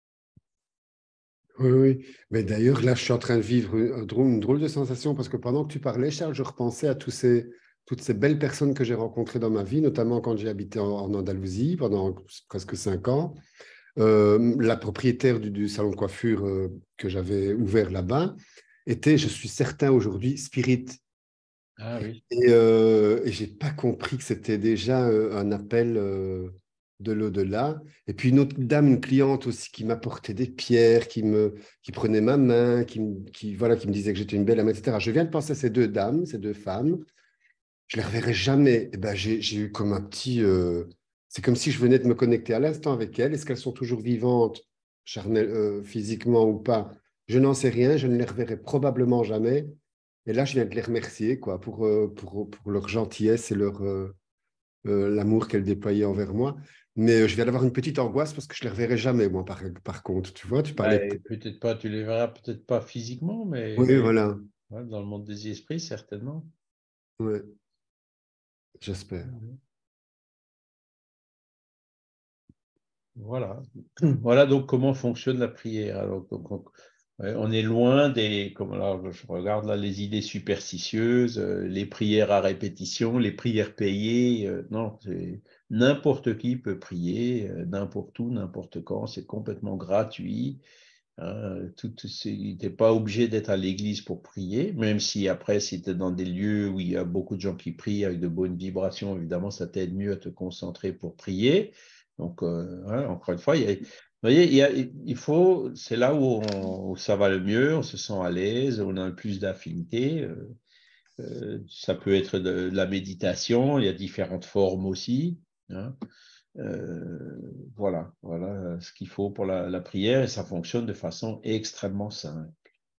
Oui, oui. Mais d'ailleurs, là, je suis en train de vivre une drôle de sensation parce que pendant que tu parlais, Charles, je repensais à toutes ces belles personnes que j'ai rencontrées dans ma vie, notamment quand j'ai habité en Andalousie pendant presque 5 ans. La propriétaire du salon de coiffure que j'avais ouvert là-bas était, je suis certain aujourd'hui, spirit. Ah oui. Et je n'ai pas compris que c'était déjà un appel de l'au-delà. Et puis une autre dame, une cliente aussi, qui m'apportait des pierres, qui prenait ma main, voilà, qui me disait que j'étais une belle âme, etc. Je viens de penser à ces deux dames, ces deux femmes. Je ne les reverrai jamais. Et ben, j'ai eu comme un petit... c'est comme si je venais de me connecter à l'instant avec elles. Est-ce qu'elles sont toujours vivantes, physiquement ou pas? Je n'en sais rien. Je ne les reverrai probablement jamais. Et là, je viens de les remercier quoi, pour leur gentillesse et l'amour qu'elles déployaient envers moi. Mais je viens d'avoir une petite angoisse parce que je ne les reverrai jamais, moi, par contre. Tu vois, tu parlais Ben, peut-être pas, tu les verras peut-être pas physiquement, Oui, mais voilà. ouais, dans le monde des esprits, certainement. Ouais, j'espère. Voilà. Voilà donc comment fonctionne la prière. Alors, ouais, on est loin des, comme alors, je regarde là les idées superstitieuses, les prières à répétition, les prières payées. Non, n'importe qui peut prier, n'importe où, n'importe quand. C'est complètement gratuit. Hein, tu n'es pas obligé d'être à l'église pour prier, même si après, si tu es dans des lieux où il y a beaucoup de gens qui prient avec de bonnes vibrations, évidemment, ça t'aide mieux à te concentrer pour prier. Donc, hein, encore une fois, vous voyez, il faut, c'est là où ça va le mieux, on se sent à l'aise, on a le plus d'affinité. Ça peut être de la méditation, il y a différentes formes aussi. Hein. Voilà ce qu'il faut pour la prière et ça fonctionne de façon extrêmement simple.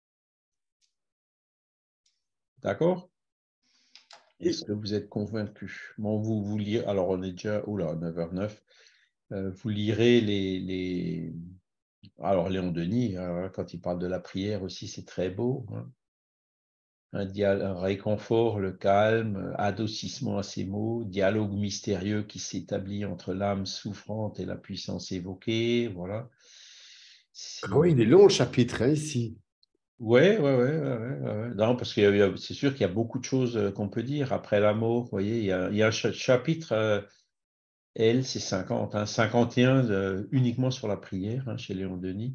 D'accord? Est-ce que vous êtes convaincu? Bon, vous lirez, alors on est déjà, oula, 9h09, vous lirez alors Léon Denis, hein, quand il parle de la prière aussi, c'est très beau. Hein. Un réconfort, le calme, adoucissement à ces mots, dialogue mystérieux qui s'établit entre l'âme souffrante et la puissance évoquée, voilà. Ah oui, il est long le chapitre, hein, ici. Ouais. Non, parce que c'est sûr qu'il y a beaucoup de choses qu'on peut dire après l'amour. Vous voyez, il y a un chapitre, elle, c'est 50, hein, 51 uniquement sur la prière hein, chez Léon Denis.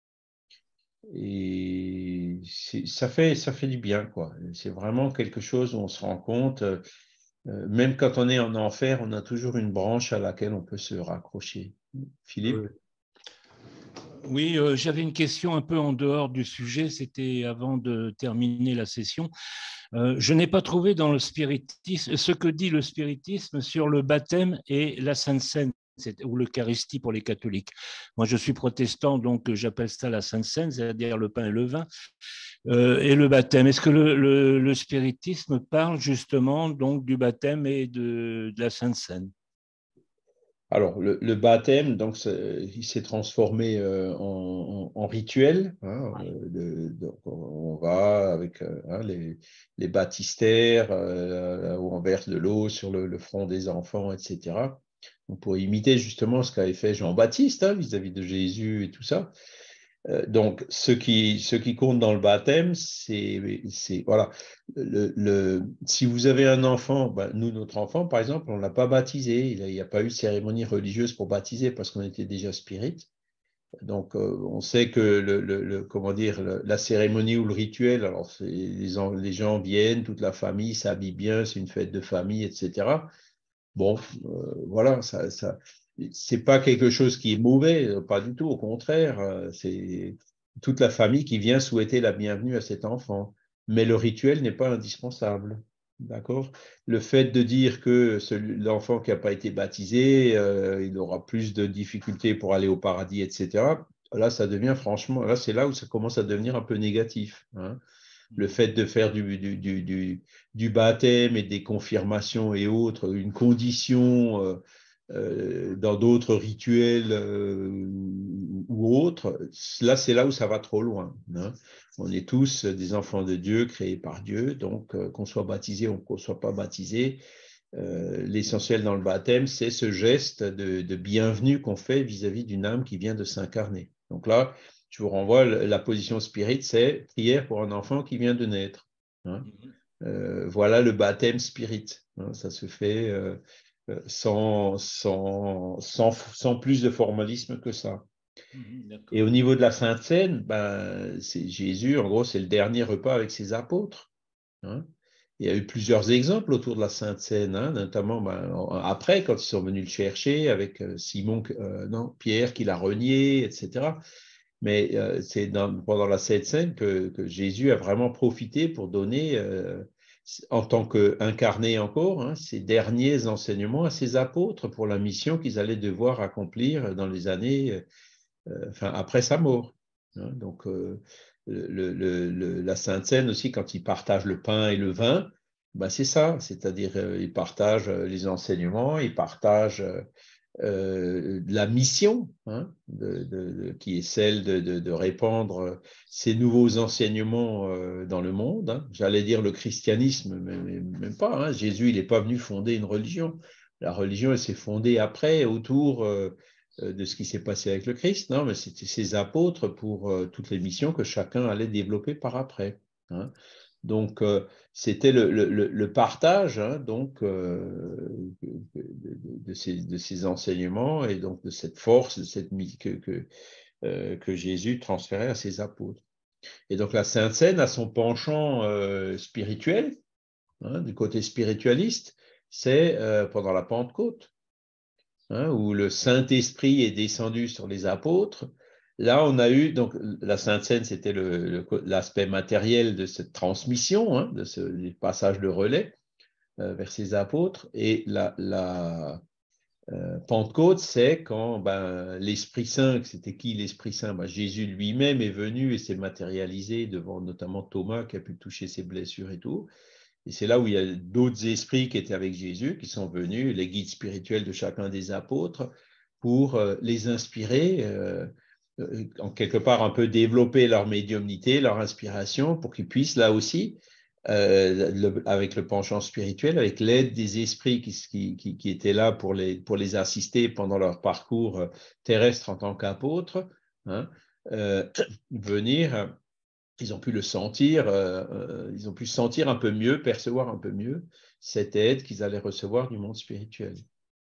Et ça fait du bien, quoi. C'est vraiment quelque chose où on se rend compte, même quand on est en enfer, on a toujours une branche à laquelle on peut se raccrocher. Philippe? Oui, j'avais une question un peu en dehors du sujet, c'était avant de terminer la session. Je n'ai pas trouvé dans le spiritisme ce que dit le spiritisme sur le baptême et la Sainte Seine, ou l'Eucharistie pour les catholiques. Moi, je suis protestant, donc j'appelle ça la Sainte Seine, c'est-à-dire le pain et le vin, et le baptême. Est-ce que le spiritisme parle justement donc du baptême et de la Sainte Seine? Alors, le baptême, donc, il s'est transformé en rituel. Hein, donc on va avec hein, les baptistères où on verse de l'eau sur le front des enfants, etc. Donc, pour imiter justement ce qu'avait fait Jean-Baptiste hein, vis-à-vis de Jésus et tout ça. Donc, ce qui compte dans le baptême, c'est voilà. Si vous avez un enfant, ben, nous, notre enfant, par exemple, on ne l'a pas baptisé. Il n'y a pas eu de cérémonie religieuse pour baptiser parce qu'on était déjà spirit. Donc, on sait que comment dire, la cérémonie ou le rituel, alors les gens viennent, toute la famille s'habille bien, c'est une fête de famille, etc. Bon, voilà, c'est pas quelque chose qui est mauvais, pas du tout, au contraire, c'est toute la famille qui vient souhaiter la bienvenue à cet enfant. Mais le rituel n'est pas indispensable, d'accord? Le fait de dire que l'enfant qui n'a pas été baptisé, il aura plus de difficultés pour aller au paradis, etc., là, ça devient franchement, là, c'est là où ça commence à devenir un peu négatif, hein. Le fait de faire du baptême et des confirmations et autres, une condition dans d'autres rituels ou autres, là, c'est là où ça va trop loin. Hein. On est tous des enfants de Dieu, créés par Dieu, donc qu'on soit baptisé ou qu'on ne soit pas baptisé, l'essentiel dans le baptême, c'est ce geste de bienvenue qu'on fait vis-à-vis d'une âme qui vient de s'incarner. Donc là, je vous renvoie, la position spirit, c'est prière pour un enfant qui vient de naître. Hein. Voilà le baptême spirit. Hein. Ça se fait sans plus de formalisme que ça. Et au niveau de la Sainte Seine, ben, c'est Jésus, en gros, c'est le dernier repas avec ses apôtres. Hein. Il y a eu plusieurs exemples autour de la Sainte Seine, hein, notamment après, quand ils sont venus le chercher avec Pierre qui l'a renié, etc. Mais c'est pendant la Sainte Seine que Jésus a vraiment profité pour donner, en tant qu'incarné encore, hein, ses derniers enseignements à ses apôtres pour la mission qu'ils allaient devoir accomplir dans les années après sa mort. Hein. Donc, la Sainte Seine aussi, quand ils partagent le pain et le vin, ben c'est ça, c'est-à-dire ils partagent les enseignements, ils partagent la mission, hein, qui est celle de répandre ces nouveaux enseignements dans le monde. Hein. J'allais dire le christianisme, mais même pas. Hein. Jésus, il n'est pas venu fonder une religion. La religion, elle s'est fondée après, autour de ce qui s'est passé avec le Christ. Non, mais c'était ses apôtres pour toutes les missions que chacun allait développer par après. Hein. Donc, c'était le partage, hein, donc, de ces enseignements et donc de cette force que Jésus transférait à ses apôtres. Et donc, la Sainte Seine a son penchant spirituel, hein, du côté spiritualiste, c'est pendant la Pentecôte, hein, où le Saint-Esprit est descendu sur les apôtres. Là, on a eu, donc la Sainte Seine, c'était l'aspect matériel de cette transmission, hein, de ce passage de relais vers ses apôtres. Et la Pentecôte, c'est quand l'Esprit Saint, c'était qui l'Esprit Saint? Jésus lui-même est venu et s'est matérialisé devant notamment Thomas qui a pu toucher ses blessures et tout. Et c'est là où il y a d'autres esprits qui étaient avec Jésus, qui sont venus, les guides spirituels de chacun des apôtres, pour les inspirer, en quelque part un peu développer leur médiumnité, leur inspiration, pour qu'ils puissent là aussi, avec le penchant spirituel, avec l'aide des esprits qui étaient là pour les assister pendant leur parcours terrestre en tant qu'apôtres, hein, venir... Ils ont pu le sentir, ils ont pu sentir un peu mieux, percevoir un peu mieux cette aide qu'ils allaient recevoir du monde spirituel.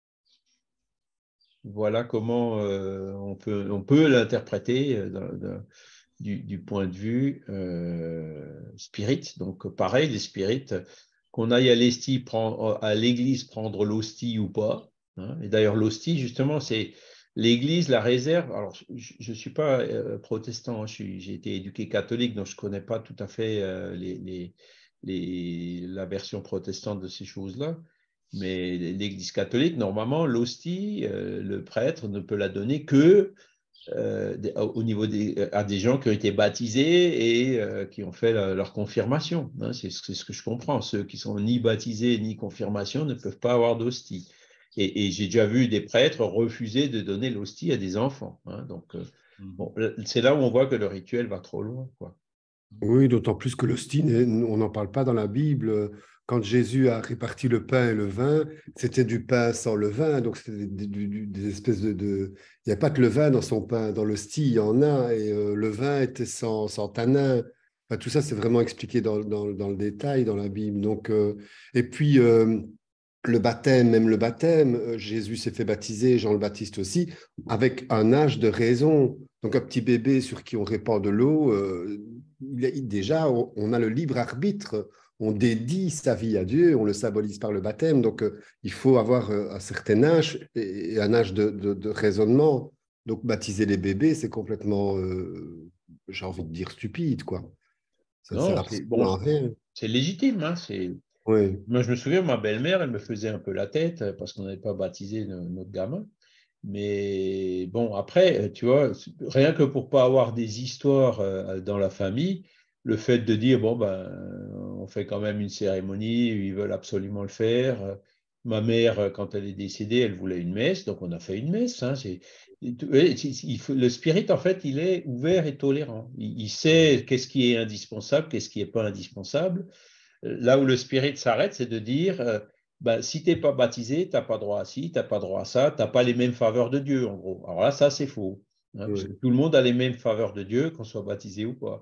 Voilà comment on peut l'interpréter du point de vue spirit. Donc, pareil, les spirites, qu'on aille à l'église prendre l'hostie ou pas. Hein. Et d'ailleurs, l'hostie, justement, c'est l'Église la réserve. Alors, je ne suis pas protestant, hein, j'ai été éduqué catholique, donc je ne connais pas tout à fait la version protestante de ces choses-là. Mais l'Église catholique, normalement, l'hostie, le prêtre ne peut la donner que au niveau à des gens qui ont été baptisés et qui ont fait leur confirmation. Hein. C'est ce que je comprends. Ceux qui sont ni baptisés ni confirmation ne peuvent pas avoir d'hostie. Et j'ai déjà vu des prêtres refuser de donner l'hostie à des enfants. Hein. Donc, bon, c'est là où on voit que le rituel va trop loin, quoi. Oui, d'autant plus que l'hostie, on n'en parle pas dans la Bible. Quand Jésus a réparti le pain et le vin, c'était du pain sans levain, donc c'était des espèces de... Il n'y a pas de levain dans son pain, dans l'hostie, il y en a, et le vin était sans tanin. Enfin, tout ça, c'est vraiment expliqué dans le détail dans la Bible. Donc, et puis, le baptême, même le baptême, Jésus s'est fait baptiser, Jean le Baptiste aussi, avec un âge de raison. Donc, un petit bébé sur qui on répand de l'eau, déjà, on a le libre arbitre, on dédie sa vie à Dieu, on le symbolise par le baptême. Donc, il faut avoir un certain âge et un âge de raisonnement. Donc, baptiser les bébés, c'est complètement, j'ai envie de dire, stupide, quoi. Ça ne sert absolument à rien. C'est légitime, hein, Oui. Moi, je me souviens, ma belle-mère, elle me faisait un peu la tête parce qu'on n'avait pas baptisé notre gamin. Mais bon, après, tu vois, rien que pour pas avoir des histoires dans la famille, le fait de dire, bon, ben, on fait quand même une cérémonie, ils veulent absolument le faire. Ma mère, quand elle est décédée, elle voulait une messe, donc on a fait une messe. Hein. Le spirit, en fait, il est ouvert et tolérant. Il sait qu'est-ce qui est indispensable, qu'est-ce qui n'est pas indispensable. Là où le spirit s'arrête, c'est de dire, ben, si tu n'es pas baptisé, tu n'as pas droit à ci, tu n'as pas droit à ça, tu n'as pas les mêmes faveurs de Dieu, en gros. Alors là, ça, c'est faux. Hein, parce que tout le monde a les mêmes faveurs de Dieu, qu'on soit baptisé ou pas.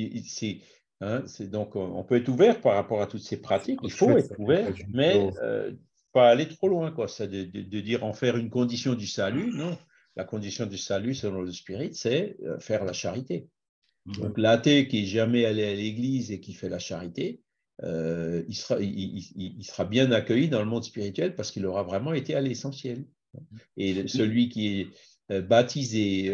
Donc, on peut être ouvert par rapport à toutes ces pratiques. Il faut être ouvert, mais pas aller trop loin, quoi. C'est de dire en faire une condition du salut. Non, la condition du salut, selon le spirit, c'est faire la charité. Donc, l'athée qui n'est jamais allé à l'église et qui fait la charité, il sera bien accueilli dans le monde spirituel parce qu'il aura vraiment été à l'essentiel. Et celui qui est baptisé,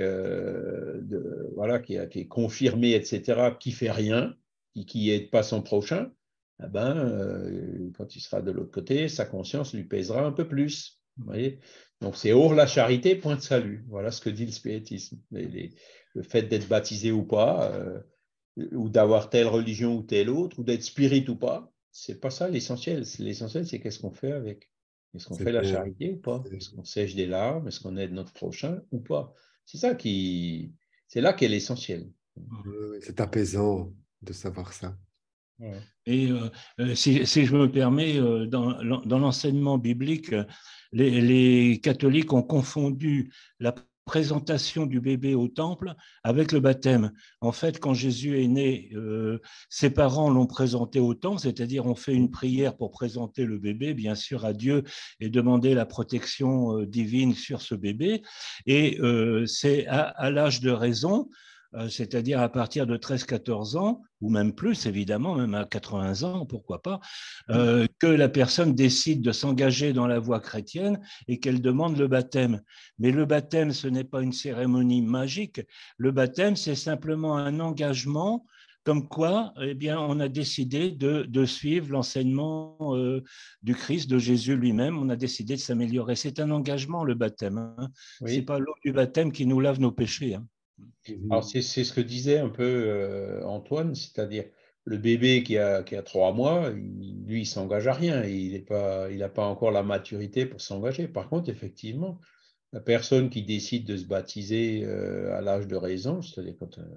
voilà, qui est confirmé, etc., qui ne fait rien, qui n'aide pas son prochain, eh ben, quand il sera de l'autre côté, sa conscience lui pèsera un peu plus. Vous voyez. Donc, c'est hors la charité, point de salut. Voilà ce que dit le spiritisme. Le fait d'être baptisé ou pas, ou d'avoir telle religion ou telle autre, ou d'être spirit ou pas, c'est pas ça l'essentiel. L'essentiel, c'est qu'est-ce qu'on fait avec. Est-ce qu'on fait la charité ou pas? Est-ce qu'on sèche des larmes? Est-ce qu'on aide notre prochain ou pas? C'est ça c'est là qu'est l'essentiel. C'est apaisant de savoir ça. Ouais. Et si je me permets, dans l'enseignement biblique, les catholiques ont confondu la présentation du bébé au temple avec le baptême. En fait, quand Jésus est né, ses parents l'ont présenté au temple, c'est-à-dire on fait une prière pour présenter le bébé, bien sûr, à Dieu et demander la protection divine sur ce bébé. Et c'est à l'âge de raison, c'est-à-dire à partir de 13-14 ans, ou même plus, évidemment, même à 80 ans, pourquoi pas, que la personne décide de s'engager dans la voie chrétienne et qu'elle demande le baptême. Mais le baptême, ce n'est pas une cérémonie magique. Le baptême, c'est simplement un engagement comme quoi, eh bien, on a décidé de suivre l'enseignement du Christ, de Jésus lui-même. On a décidé de s'améliorer. C'est un engagement, le baptême. Hein. Oui. Ce n'est pas l'eau du baptême qui nous lave nos péchés. Hein. Alors, c'est ce que disait un peu Antoine, c'est-à-dire le bébé qui a 3 mois, lui, il s'engage à rien. Il n'a pas encore la maturité pour s'engager. Par contre, effectivement, la personne qui décide de se baptiser à l'âge de raison, c'est-à-dire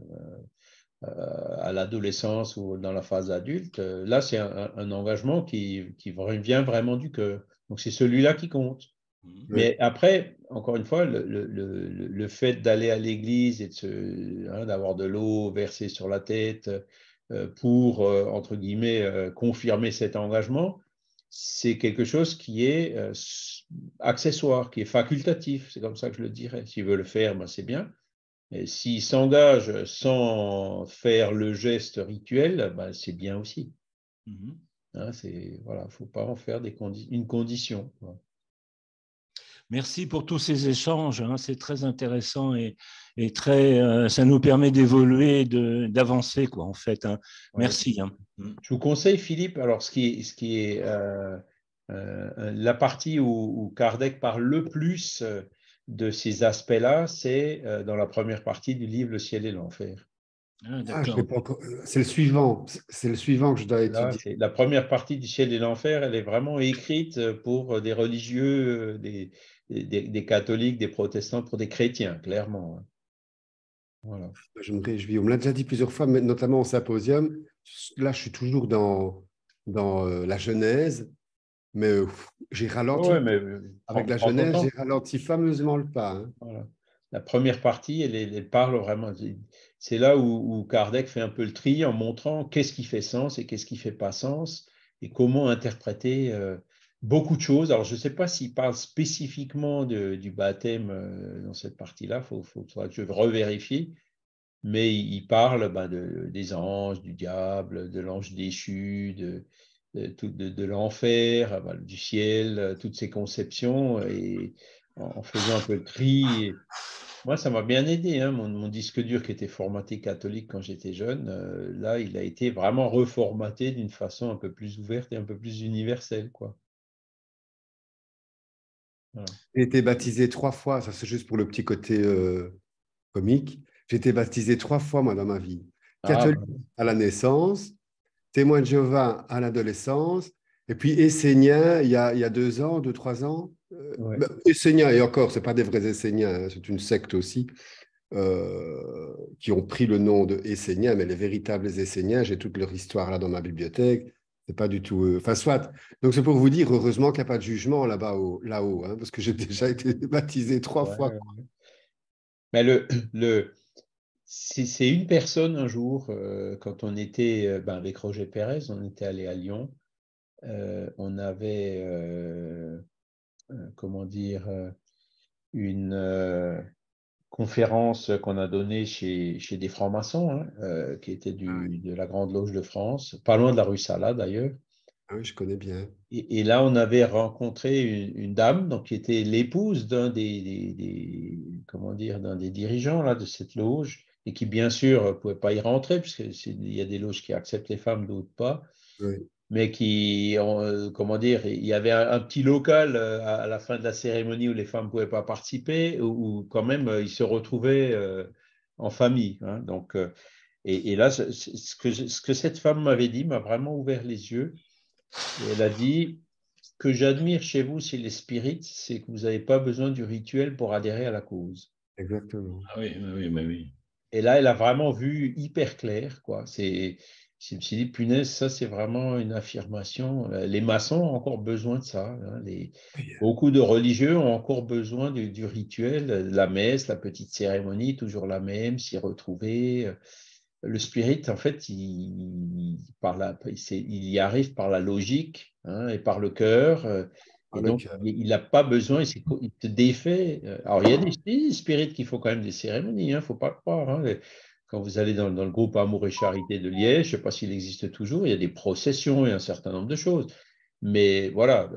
à l'adolescence ou dans la phase adulte, là, c'est un engagement qui vient vraiment du cœur. Donc, c'est celui-là qui compte. Mais après, encore une fois, le fait d'aller à l'église et d'avoir de l'eau versée sur la tête pour, entre guillemets, confirmer cet engagement, c'est quelque chose qui est accessoire, qui est facultatif. C'est comme ça que je le dirais. S'il veut le faire, ben, c'est bien. Et s'il s'engage sans faire le geste rituel, ben, c'est bien aussi. Hein, voilà, faut pas en faire une condition. Merci pour tous ces échanges, hein, c'est très intéressant et ça nous permet d'évoluer, d'avancer, quoi, en fait. Hein. Merci. Hein. Je vous conseille, Philippe, alors ce qui est la partie où Kardec parle le plus de ces aspects-là, c'est dans la première partie du livre Le ciel et l'enfer. C'est le suivant. C'est le suivant que je dois étudier. Là, la première partie du ciel et l'enfer, elle est vraiment écrite pour des religieux, des catholiques, des protestants, pour des chrétiens, clairement. Voilà. Je me réjouis. On me l'a déjà dit plusieurs fois, mais notamment au symposium. Là, je suis toujours dans la Genèse, mais j'ai ralenti. Ouais, mais avec la Genèse, j'ai ralenti fameusement le pas. Hein. Voilà. La première partie, elle parle vraiment. C'est là où Kardec fait un peu le tri en montrant qu'est-ce qui fait sens et qu'est-ce qui ne fait pas sens et comment interpréter beaucoup de choses. Alors, je ne sais pas s'il parle spécifiquement du baptême dans cette partie-là, faudra que je revérifie, mais il parle des anges, du diable, de l'ange déchu, de l'enfer, du ciel, toutes ces conceptions, et en faisant un peu le tri. Moi, ça m'a bien aidé. Hein, mon disque dur qui était formaté catholique quand j'étais jeune, là, il a été vraiment reformaté d'une façon un peu plus ouverte et un peu plus universelle, quoi. Voilà. J'ai été baptisé 3 fois, ça c'est juste pour le petit côté comique. J'ai été baptisé 3 fois, moi, dans ma vie. catholique à la naissance, témoin de Jéhovah à l'adolescence, et puis essénien il y a 2 ans, 3 ans. Ouais. Esséniens, et encore, ce pas des vrais Esséniens, hein, c'est une secte aussi, qui ont pris le nom de Esséniens, mais les véritables Esséniens, j'ai toute leur histoire là dans ma bibliothèque. C'est pas du tout. Enfin, soit. Donc, c'est pour vous dire, heureusement qu'il n'y a pas de jugement là-bas, là-haut, hein, parce que j'ai déjà été baptisé 3 fois. Mais c'est une personne un jour, quand on était avec Roger Pérez, on était allé à Lyon. On avait, comment dire, une conférence qu'on a donnée chez des francs-maçons, hein, qui étaient de la Grande Loge de France, pas loin de la rue Salat d'ailleurs. Ah oui, je connais bien. Et là, on avait rencontré une dame donc, qui était l'épouse d'un comment dire, d'un des dirigeants là, de cette loge, et qui, bien sûr, ne pouvait pas y rentrer, puisqu'il y a des loges qui acceptent les femmes, d'autres pas. Oui. Mais qui, comment dire, il y avait un petit local à la fin de la cérémonie où les femmes ne pouvaient pas participer, où quand même ils se retrouvaient en famille. Hein. Donc, et là, ce que cette femme m'avait dit m'a vraiment ouvert les yeux. Et elle a dit, ce que j'admire chez vous, c'est les spirites, c'est que vous n'avez pas besoin du rituel pour adhérer à la cause. Exactement. Ah oui, oui, oui. Et là, elle a vraiment vu hyper clair, quoi. Je me suis dit, punaise, ça, c'est vraiment une affirmation. Les maçons ont encore besoin de ça. Hein. Beaucoup de religieux ont encore besoin du rituel, la messe, la petite cérémonie, toujours la même, s'y retrouver. Le spirit, en fait, il y arrive par la logique, hein, et par le cœur. Et donc, il n'a pas besoin, il se défait. Alors, il y a des spirites qui font quand même des cérémonies, il ne faut pas le croire. Hein. Quand vous allez dans le groupe Amour et Charité de Liège, je ne sais pas s'il existe toujours, il y a des processions et un certain nombre de choses. Mais voilà,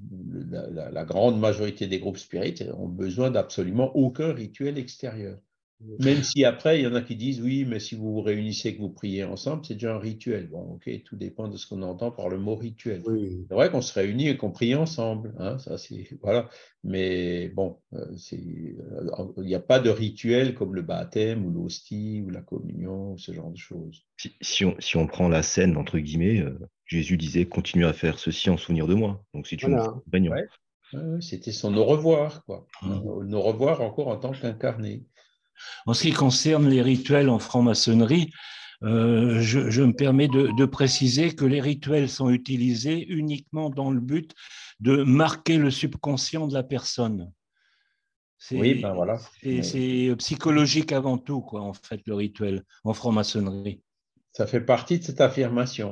la grande majorité des groupes spirites ont besoin d'absolument aucun rituel extérieur. Même si après, il y en a qui disent, oui, mais si vous vous réunissez et que vous priez ensemble, c'est déjà un rituel. Bon, ok, tout dépend de ce qu'on entend par le mot rituel. Oui. C'est vrai qu'on se réunit et qu'on prie ensemble. Hein, ça, voilà. Mais bon, il n'y a pas de rituel comme le baptême ou l'hostie ou la communion ou ce genre de choses. Si on prend la scène, entre guillemets, Jésus disait, continuez à faire ceci en souvenir de moi. Donc, c'est une réunion. Ouais. C'était son au revoir, quoi. Au revoir encore en tant qu'incarné. En ce qui concerne les rituels en franc-maçonnerie, je me permets de préciser que les rituels sont utilisés uniquement dans le but de marquer le subconscient de la personne. Oui, ben voilà. C'est psychologique avant tout, quoi, en fait, le rituel en franc-maçonnerie. Ça fait partie de cette affirmation.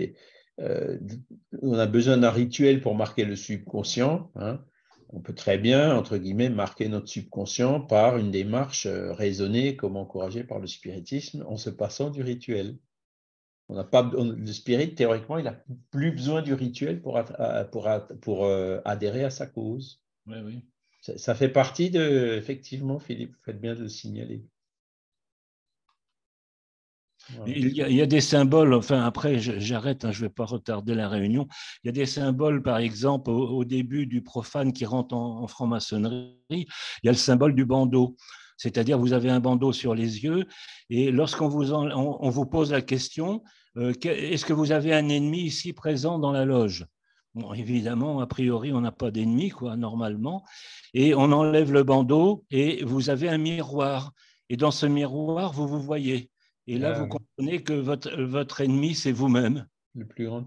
On a besoin d'un rituel pour marquer le subconscient. Hein. On peut très bien, entre guillemets, marquer notre subconscient par une démarche raisonnée, comme encouragée par le spiritisme, en se passant du rituel. Le spirit, théoriquement, il n'a plus besoin du rituel pour adhérer à sa cause. Oui, oui. Ça fait partie de, effectivement, Philippe, vous faites bien de le signaler. Voilà. Il y a des symboles, enfin après j'arrête, hein, je ne vais pas retarder la réunion. Il y a des symboles, par exemple, au début du profane qui rentre en franc-maçonnerie, il y a le symbole du bandeau. C'est-à-dire, vous avez un bandeau sur les yeux et lorsqu'on on vous pose la question, est-ce que vous avez un ennemi ici présent dans la loge? Bon, évidemment, a priori, on n'a pas d'ennemi, quoi, normalement. Et on enlève le bandeau et vous avez un miroir. Et dans ce miroir, vous vous voyez. Et là, vous comprenez que votre ennemi, c'est vous-même. Le plus grand.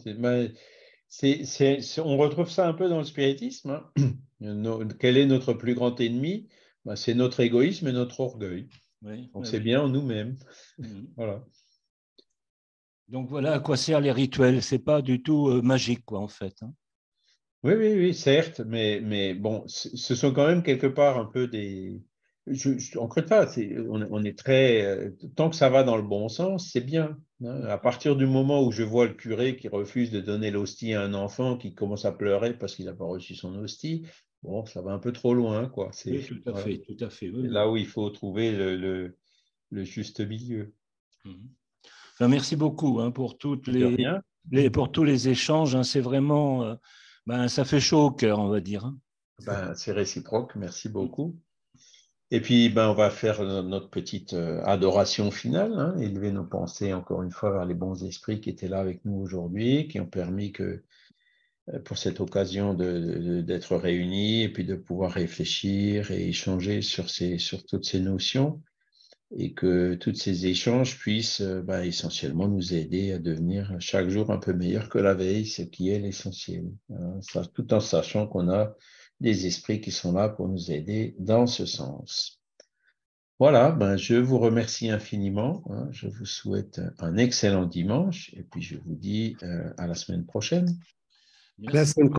On retrouve ça un peu dans le spiritisme. Hein. Quel est notre plus grand ennemi? C'est notre égoïsme et notre orgueil. Oui, donc, c'est bien en nous-mêmes. Voilà. Donc, voilà à quoi servent les rituels. Ce n'est pas du tout magique, quoi, en fait. Hein. Oui, certes. Mais bon, ce sont quand même quelque part un peu des... Je n'en crée pas. On est très... tant que ça va dans le bon sens, c'est bien. Hein. À partir du moment où je vois le curé qui refuse de donner l'hostie à un enfant qui commence à pleurer parce qu'il n'a pas reçu son hostie, bon, ça va un peu trop loin, quoi. Oui, tout à fait, tout à fait. Oui, c'est là où il faut trouver le juste milieu. Enfin, merci beaucoup hein, pour tous les échanges. Hein, c'est vraiment... ça fait chaud au cœur, on va dire. Hein. C'est réciproque. Merci beaucoup. Et puis, ben, on va faire notre petite adoration finale, hein, élever nos pensées encore une fois vers les bons esprits qui étaient là avec nous aujourd'hui, qui ont permis que, pour cette occasion d'être réunis et puis de pouvoir réfléchir et échanger sur toutes ces notions et que tous ces échanges puissent ben, essentiellement nous aider à devenir chaque jour un peu meilleur que la veille, ce qui est l'essentiel, hein, tout en sachant qu'on a des esprits qui sont là pour nous aider dans ce sens. Voilà, ben, je vous remercie infiniment, hein, je vous souhaite un excellent dimanche et puis je vous dis à la semaine prochaine. La semaine